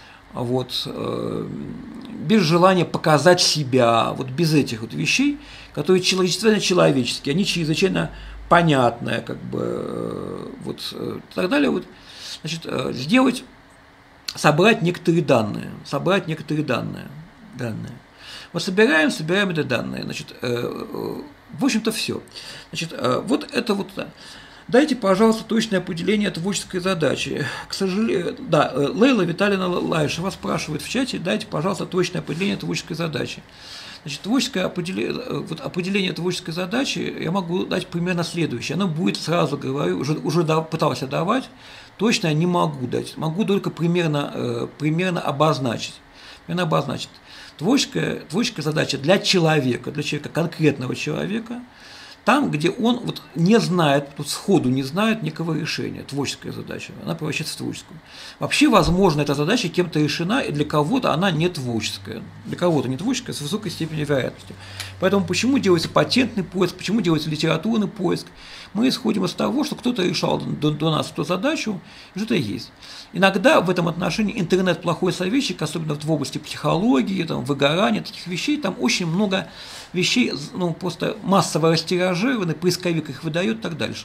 вот, э, без желания показать себя, вот без этих вот вещей, которые чрезвычайно человеческие, они чрезвычайно понятные, как бы, э, вот, э, и так далее. Вот. Значит, э, сделать, собрать некоторые данные, собрать некоторые данные, данные. Вот собираем, собираем эти данные, значит, э, э, в общем-то все. Значит, э, вот это вот. Да. Дайте, пожалуйста, точное определение творческой задачи. К сожалению, да, Лейла Витальевна Лаишева спрашивает в чате, дайте, пожалуйста, точное определение творческой задачи. Значит, творческое определение, вот определение творческой задачи я могу дать примерно следующее. Оно будет, сразу говорю, уже, уже пытался давать, точно я не могу дать. Могу только примерно, э, примерно обозначить. Примерно обозначить. Творческая, творческая задача для человека, для человека, конкретного человека, там, где он вот не знает, тут сходу не знает некого решения, творческая задача, она превращается в творческую. Вообще, возможно, эта задача кем-то решена, и для кого-то она не творческая. Для кого-то не творческая с высокой степенью вероятности. Поэтому почему делается патентный поиск, почему делается литературный поиск? Мы исходим из того, что кто-то решал до, до нас эту задачу, и что-то есть. Иногда в этом отношении интернет плохой советчик, особенно в области психологии, там, выгорания, таких вещей, там очень много вещей, ну, просто массово растиражированы, поисковик их выдает и так дальше.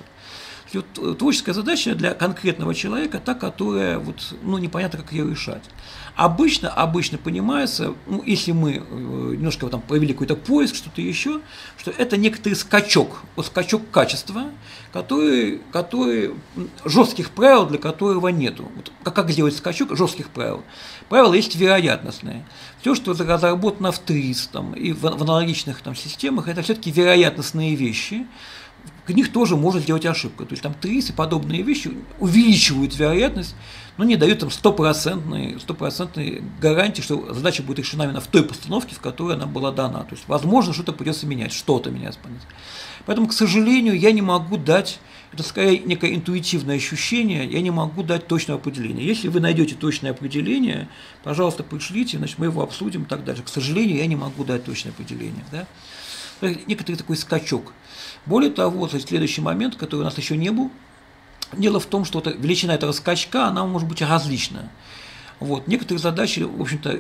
Вот, творческая задача для конкретного человека, та, которая вот, ну, непонятно, как ее решать. Обычно, обычно понимается, ну, если мы немножко там провели какой-то поиск, что-то еще, что это некоторый скачок, вот скачок качества, который, который, жестких правил для которого нету. Вот как, как сделать скачок жестких правил? Правила есть вероятностные. Все, что разработано в ТРИС там, и в, в аналогичных там, системах, это все-таки вероятностные вещи. В них тоже можно сделать ошибку. То есть там ТРИС и подобные вещи увеличивают вероятность, но не дают там стопроцентной, стопроцентной гарантии, что задача будет решена именно в той постановке, в которой она была дана. То есть, возможно, что-то придется менять, что-то менять. Поэтому, к сожалению, я не могу дать, это скорее некое интуитивное ощущение, я не могу дать точное определение. Если вы найдете точное определение, пожалуйста, пришлите, значит, мы его обсудим и так дальше. К сожалению, я не могу дать точное определение. Да? Некоторый такой скачок. Более того, следующий момент, который у нас еще не был, дело в том, что величина этого скачка, она может быть различна. Вот. Некоторые задачи, в общем-то,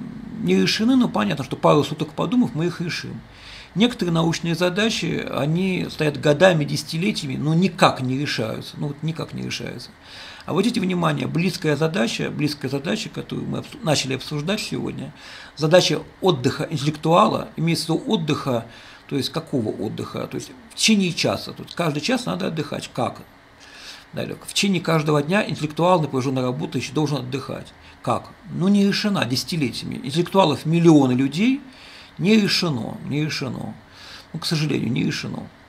не решены, но понятно, что пару суток подумав, мы их решим. Некоторые научные задачи, они стоят годами, десятилетиями, но никак не решаются. Ну вот никак не решаются. А вот эти, внимание, близкая задача, близкая задача, которую мы начали обсуждать сегодня, задача отдыха интеллектуала, имеется в виду отдыха, то есть какого отдыха? То есть в течение часа. То есть каждый час надо отдыхать. Как? Далее. В течение каждого дня интеллектуал, напряженно работающий, должен отдыхать. Как? Ну, не решена десятилетиями. Интеллектуалов миллионы людей, не решено, не решено. Ну, к сожалению, не решено.